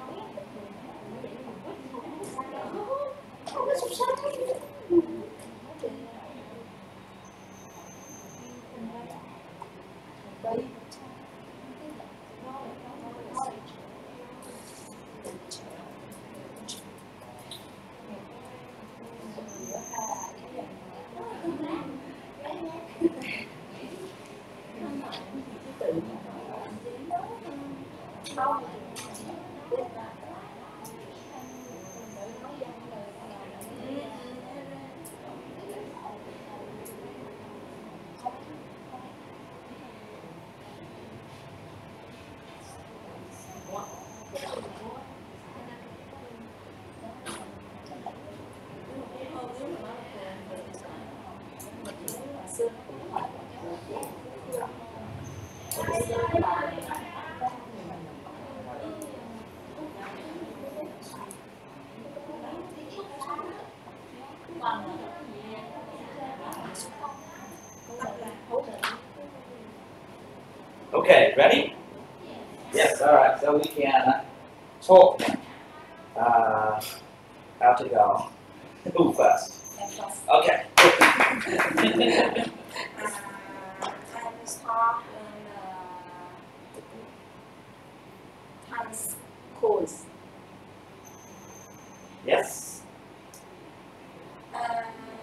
không có xuất sắc đây Okay, ready? Yes, all right. So we can talk. Uh, how to go? Who first? Okay. Schools. Yes. Uh,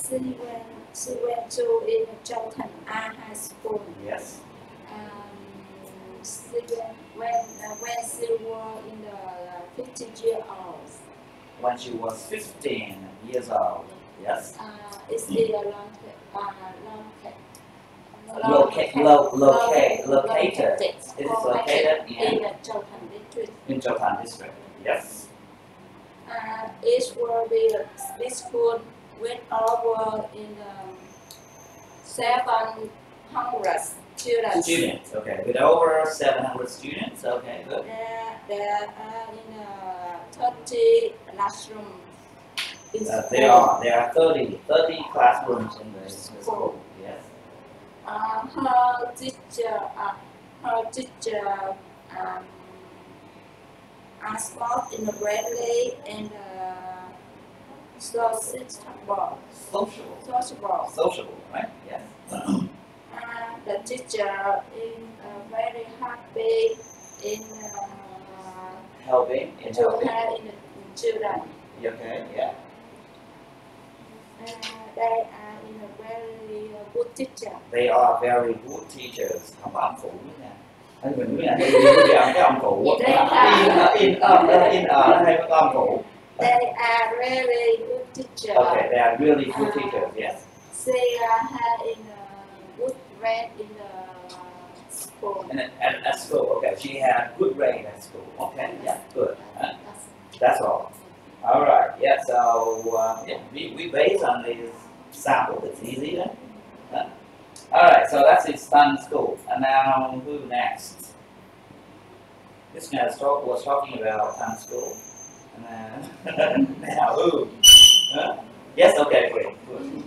she went she went to in Châu Thành A High School. Yes. Um, she went when uh, when she was in the fifteen year old. When she was fifteen years old. Yes. Uh, it's in a long uh, long Loca- lo- locate, located. It It is located in in the Châu Thành district. in Châu Thành district. Yes. Uh, it will be this school with over in um, seven hundred students. Students. Okay. With over seven hundred students. Okay. Good. There, there are in uh, thirty classrooms. in Uh, school. there are there are thirty, thirty classrooms in the, in the school. Yes. Uh, her teacher, uh, her teacher um, are smart in the friendly and uh, sociable. Sociable. Sociable. Sociable. Right. Yes. Uh, the teacher is uh, very happy in uh, Helping. In to helping. her in the children. Okay. Yeah. Uh, they are in a very uh, good teacher. They are very good teachers. Không có âm phụ nữa nha. Anh mình biết là hay đi ăn cái âm phụ. They are, In in ở in ở hay có âm phụ. they are really good teacher. Okay, they are really good teachers. Yes. They uh, have in a good grade in the school. And at, at, at school, okay, she had good grade at school. Okay, yeah, good. Uh, That's- that's all. All right. Yeah. So uh, yeah, we we based on this sample. It's easy then. Huh? All right. So that's it. Sun school. And now who next? This guy talk, was talking about Sun school. And then now who? Huh? Yes. Okay. Great. Good.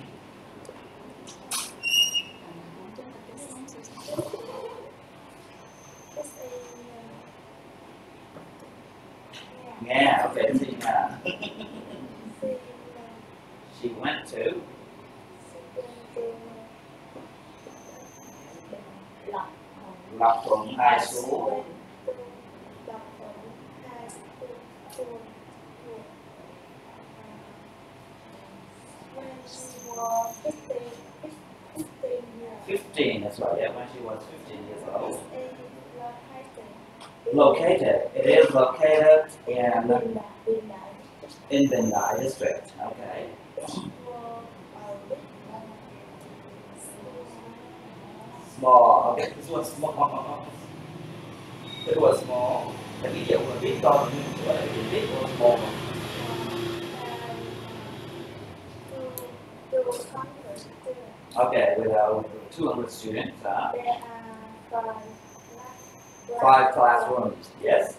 Yeah. Okay. Let's see now. She went to. Lộc Thuận High School. Fifteen. That's right. Yeah. When she was fifteen years old. Located. It is located in in Bình Đại district. Okay. Small. Okay. This was small. It was small. Cái ví dụ là biết con nhưng gọi là biết was small. Okay. With uh, two hundred students. Uh, five classrooms. Yes.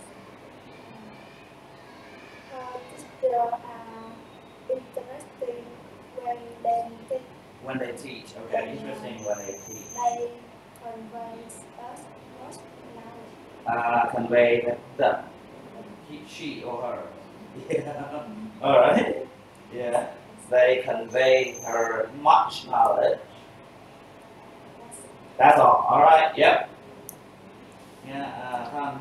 When they teach. Okay. Interesting when they teach. Uh, convey the, the he, she or her. Yeah. All right. Yeah. They convey her much knowledge. That's all. All right. Yep. Yeah. Uh, come.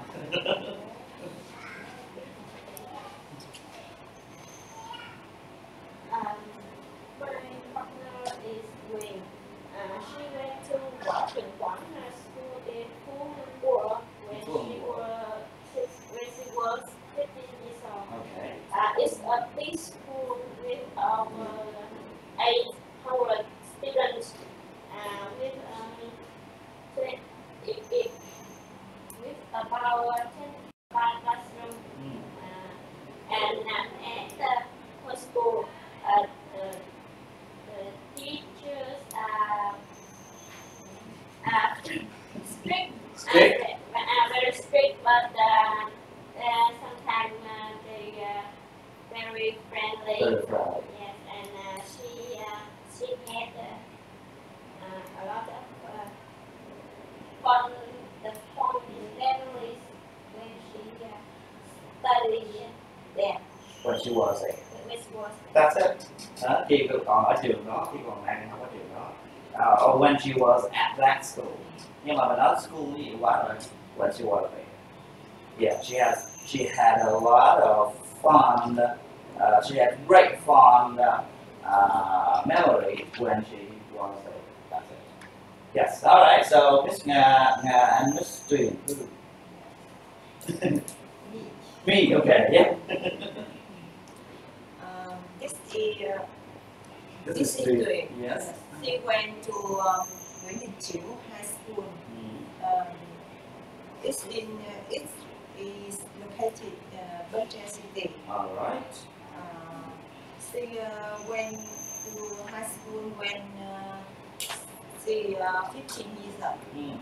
Um, my partner is Quỳnh. Uh, she went to Võ Trường Toán High School in Phú Quốc when she was when she was fifteen years old. Okay. Uh, it's a big school with over eight hundred students. Uh, with um, it, it, it, with about ten classrooms. Mm. Uh, and uh, at the high school, uh, the, the teachers are, are strict, Strict? Uh, are very strict, but uh, uh, sometimes uh, they are very friendly. Very proud. Yes, and uh, she uh, she had uh, uh, a lot of uh, fun. The fun memories when she uh, studied there. When she was a. Which was That's it. Đó, khi cô còn ở trường đó, khi còn đang học ở trường đó. Uh, or when she was at that school. Nhưng mà mình nói school nhiều quá rồi. When she was there. Yeah, she has. She had a lot of fun. Uh, she had great fun uh, uh, memory when she was a that's it. Yes, all right. So Miss Nga, Nga and Miss Tuyền. Me, okay, yeah. Um, this is uh, This this is Tuyền. Tuyền. Yes. She went to um, Nguyễn Đình Chiểu High School. Mm. Um, it's in uh, it is located in uh, Bến City. All right. Uh, she uh, went to high school when uh, she uh, fifteen years old. Mm.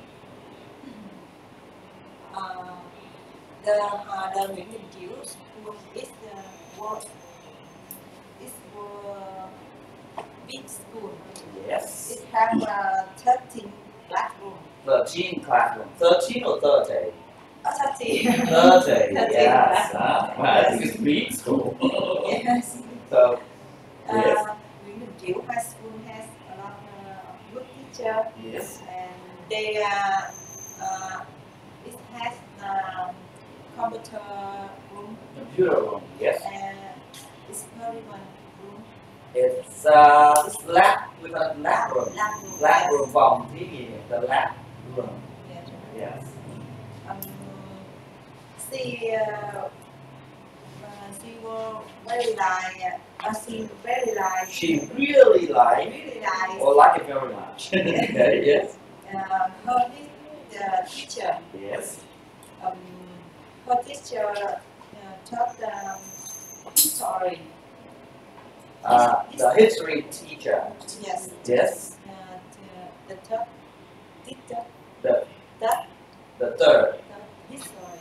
Uh, the uh, the Nguyễn Đình Chiểu School is uh, was is uh, big school. Yes. It have uh, thirteen classrooms. Thirteen classroom. Thirteen or thirty? Uh, thirty. Thirty. Thirty. Yes. Uh, I think it's big school. Yes. So yes. Uh, Nguyễn Đình Chiểu High School has a lot of good teachers, Yes. and they uh, uh, it has um, computer room Computer room. Yes. and experiment room, It's uh it's lab with a lab room. lab room. Lab room phòng thí nghiệm. The lab room. Yes. Yes. Um, she uh, uh, she was very like uh, she very like She really liked really like or like it very much. Okay. Yes. uh, her the teacher. Yes. Um, her teacher uh, taught um, history. Uh, the history teacher. Yes. Yes. Uh, the, the third teacher. The That the third. the history.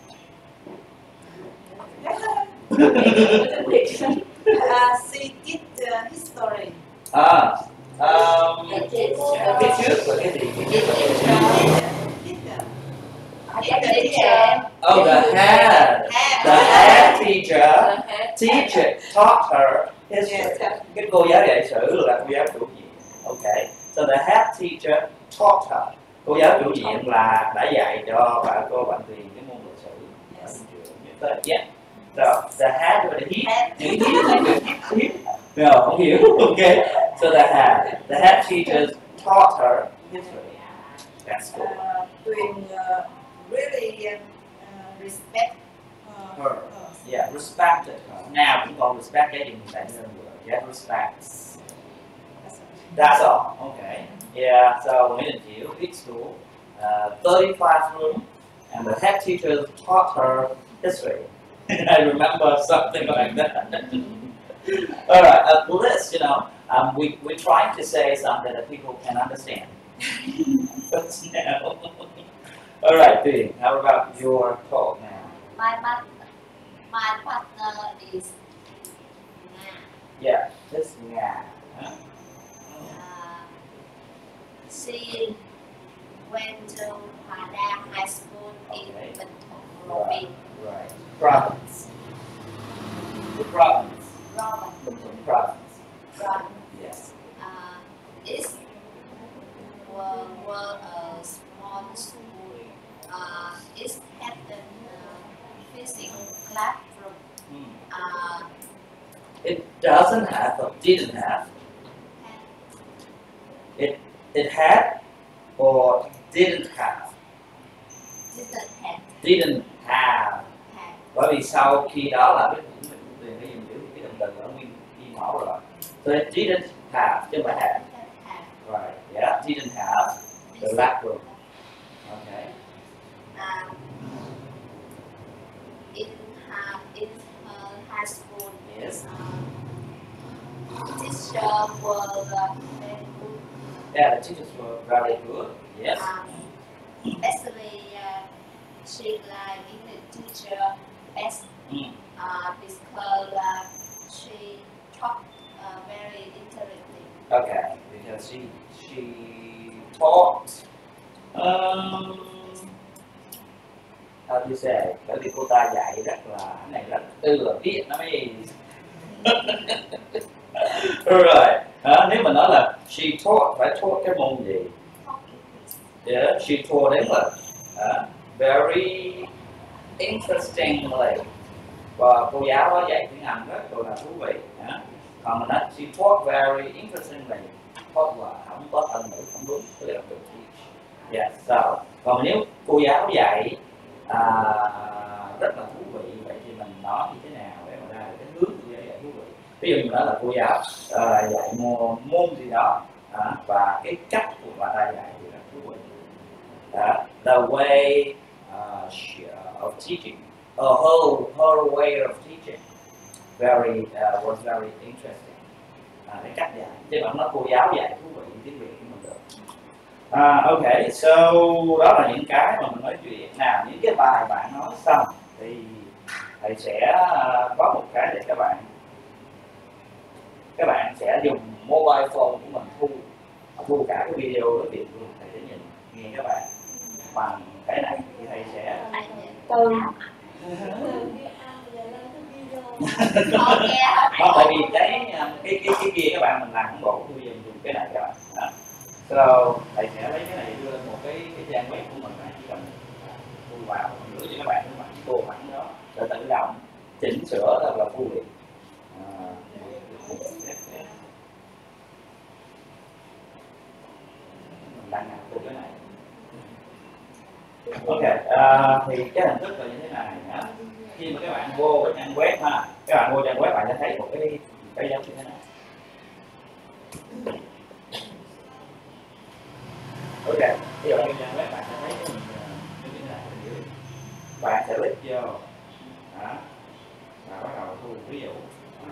uh, she did the history. À, um, Cái trước cái trước là cái gì? Did the did the teacher. Oh, the head. The head teacher teacher taught her history. Yes. Cái cô giáo dạy sử là cô giáo chủ nhiệm. Okay. So the head teacher taught her. Cô giáo chủ nhiệm là đã dạy cho bạn cô bạn Tuyền cái môn lịch sử ở Yes. trường như thế. Yeah. So the head with the heat. Head. Những heat, heat. No, không hiểu. Okay. So the head. The head teacher taught her history. That's cool. Uh, Tuyền uh, really uh, respect uh, Her. Yeah, respected her. Nào cũng còn respect cái gì mình phải nên vừa. Yeah, respects. That's all. Okay. Yeah. So Nguyễn Đình Chiểu, big school, uh, thirty classroom, and the head teacher taught her history. I remember something like that. All right. At least, you know, um, we we're trying to say something that people can understand. But now, all right, Tuyền, how about your talk now? My part- my partner is Nga. Yeah, this Nga. Huh? Uh, she went to Hà Đa High School in Okay. Bình Thuận, Robin. Right. Province. The province. Robin. The province. Robin. Yes. Uh, it were, were a small school. Uh, it had a uh, physics classroom. Hmm. Uh, It doesn't have or didn't have. It it had or didn't have. didn't have Didn't have. had Bởi vì sau khi đó là cái mình mình phải dùng chữ cái động từ ở nguyên nguyên mẫu rồi. So it didn't have chứ không phải have. had Right. Yeah. Didn't have the lab room. Okay. um, in her in her high school. Yes. Um, teacher was uh, very good. Yeah. The teachers were very good. Yes. Um, especially uh, she like English teacher best Mm. uh, because uh, she taught uh, very interesting. Okay, because she she taught um how do you say? Bởi vì cô ta dạy rất là cái này rất tư là viết nó mới right. Hả? Nếu mà nói là she taught phải taught cái môn gì? Yeah, she taught English. Uh, very interestingly. Và cô giáo đó dạy tiếng Anh rất là thú vị. Uh, còn mình nói she taught very interestingly. Taught là không có thân ngữ không đúng, tức là được teach. Yes, so, còn nếu cô giáo dạy à, rất là thú vị, vậy thì mình nói như thế nào để mà ra được cái hướng cô giáo dạy thú vị. Ví dụ như đó là cô giáo uh, dạy môn, môn gì đó à, và cái cách của bà ta dạy thì rất thú vị. Uh, the way uh, she, uh, of teaching, uh, her, her way of teaching very uh, was very interesting. À, cái cách dạy, chứ bạn nói cô giáo dạy thú vị tiếng Việt của mình được. Uh, ok, so đó là những cái mà mình nói chuyện. Nào, những cái bài bạn nói xong thì thầy sẽ uh, có một cái để các bạn các bạn sẽ dùng mobile phone của mình thu thu cả cái video đó tiền luôn, thầy sẽ nhìn nghe các bạn bằng cái này thì thầy sẽ từ đó, tại vì cái cái cái cái kia các bạn mình làm không bộ tôi dùng dùng cái này các bạn. Đó. So thầy sẽ lấy cái này đưa lên một cái cái trang web của mình, chỉ cần thu vào gửi cho các bạn các bạn tô bản đó rồi tự động chỉnh sửa thật là phù hợp. À, mình đang làm từ cái này. Ok, à, thì cái hình thức là như thế này nhá. Khi mà các bạn vô cái trang web ha, các bạn vô trang web bạn sẽ thấy một cái cái giống như thế này. Ok, bây giờ vô trang web bạn sẽ thấy cái như thế này ở dưới. Bạn sẽ click vô, đó, và bắt đầu thu ví dụ à,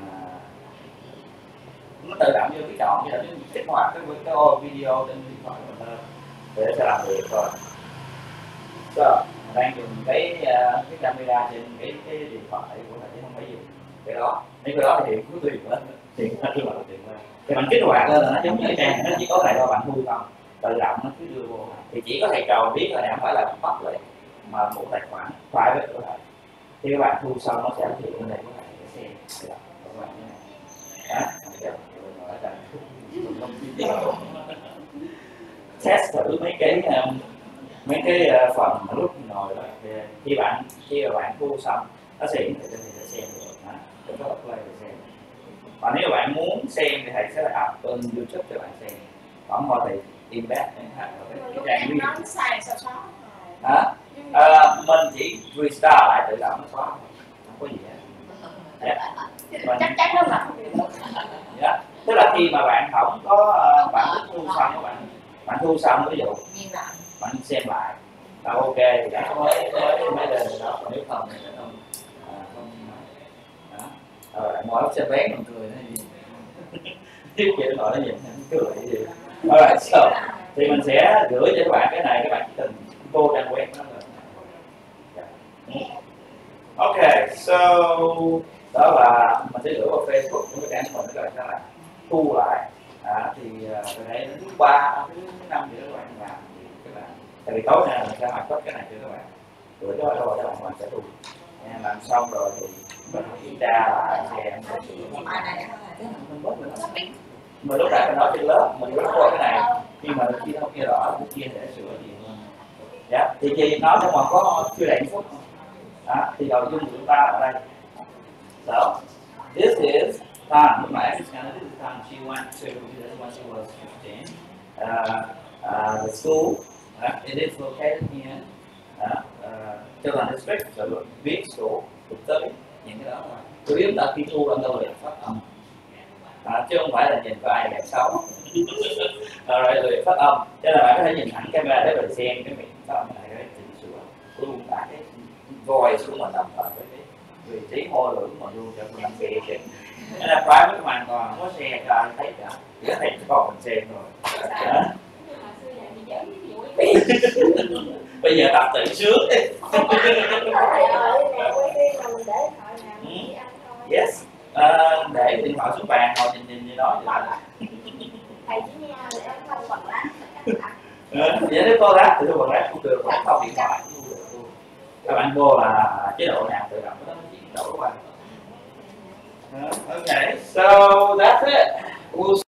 nó tự động vô cái chọn như là cái kích hoạt cái cái video trên điện thoại của mình lên để sẽ làm việc thôi. So, đang dùng cái uh, cái camera trên cái cái điện thoại của thầy chứ không phải dùng cái đó. Mấy cái đó thì cứ tùy lên, tiền lên cứ vào tiền lên. Thì bạn kích hoạt lên là nó giống như cái trang, nó chỉ có này thôi bạn thu không, tự động nó cứ đưa vô. Thì chỉ có thầy trò biết là này không phải là public mà một tài khoản private của thầy. Khi các bạn thu xong nó sẽ hiện lên đây của thầy để xem. Thì đó, các bạn như này. Đó, test thử mấy cái um, mấy cái uh, phần mà lúc ngồi đó thì khi bạn khi mà bạn thu xong nó sẽ hiển thị cho thầy sẽ xem được, để có thể play để xem. Và nếu bạn muốn xem thì thầy sẽ up lên YouTube cho bạn xem. Còn thôi thì embed cái trang video. Hả? À, mình chỉ restart lại tự động nó xóa, không có gì hết. Yeah. chắc chắn nó là không được. Yeah. Tức là khi mà bạn không có bạn thu xong các bạn bạn thu xong ví dụ bạn xem lại là ok thì bạn mới mới mới lên đó, còn nếu không thì không à, không đó. Rồi bạn ngồi xem bé mình cười nó gì tiếp chuyện gọi nó nhìn cười gì. Alright, so thì mình sẽ gửi cho các bạn cái này, các bạn chỉ cần vô trang web nó rồi. Ok, so đó là mình sẽ gửi vào Facebook của cái trang của mình, các bạn sẽ là thu lại. À, thì từ đây đến thứ ba, thứ năm thì các bạn làm thì các bạn, tại vì tối nay mình sẽ hoàn tất cái này cho các bạn, gửi cho rồi các bạn mình sẽ thu. Làm xong rồi thì mình kiểm tra lại xem mình lúc nãy mình nói trên lớp mình rất coi cái này, khi mà khi không nghe rõ cái kia để sửa gì hơn. Dạ, thì chị nói trong vòng có chưa đầy phút. Đó, thì đầu dung của chúng ta ở đây. So, this is time. Lúc nãy this is time she went to when she was fifteen. Uh, uh, the school uh, it is located in uh, uh, Children's District, so big school, thực tế những cái đó là chủ yếu là khi thu lên đâu là phát âm, à, chứ không phải là nhìn có ai đẹp xấu. Rồi luyện phát âm, cho nên là bạn có thể nhìn thẳng camera để mình xem cái miệng phát âm này, cái chỉnh sửa luôn cả cái voice của mình đồng thời với cái vị trí ngôn ngữ mà luôn cho pronunciation. Nên là private hoàn toàn không có xe cho anh thấy cả, chỉ có thể còn mình xem thôi. Bây giờ tập tự sướng đi. Yes, uh, để điện thoại xuống bàn ngồi nhìn nhìn gì đó thầy chỉ nghe để không bằng lát. Vậy nếu có lát thì tôi bằng lát cũng được, còn không điện thoại cũng được luôn. Các bạn vô là chế độ nào tự động nó chuyển đổi qua. Okay, so that's it. We'll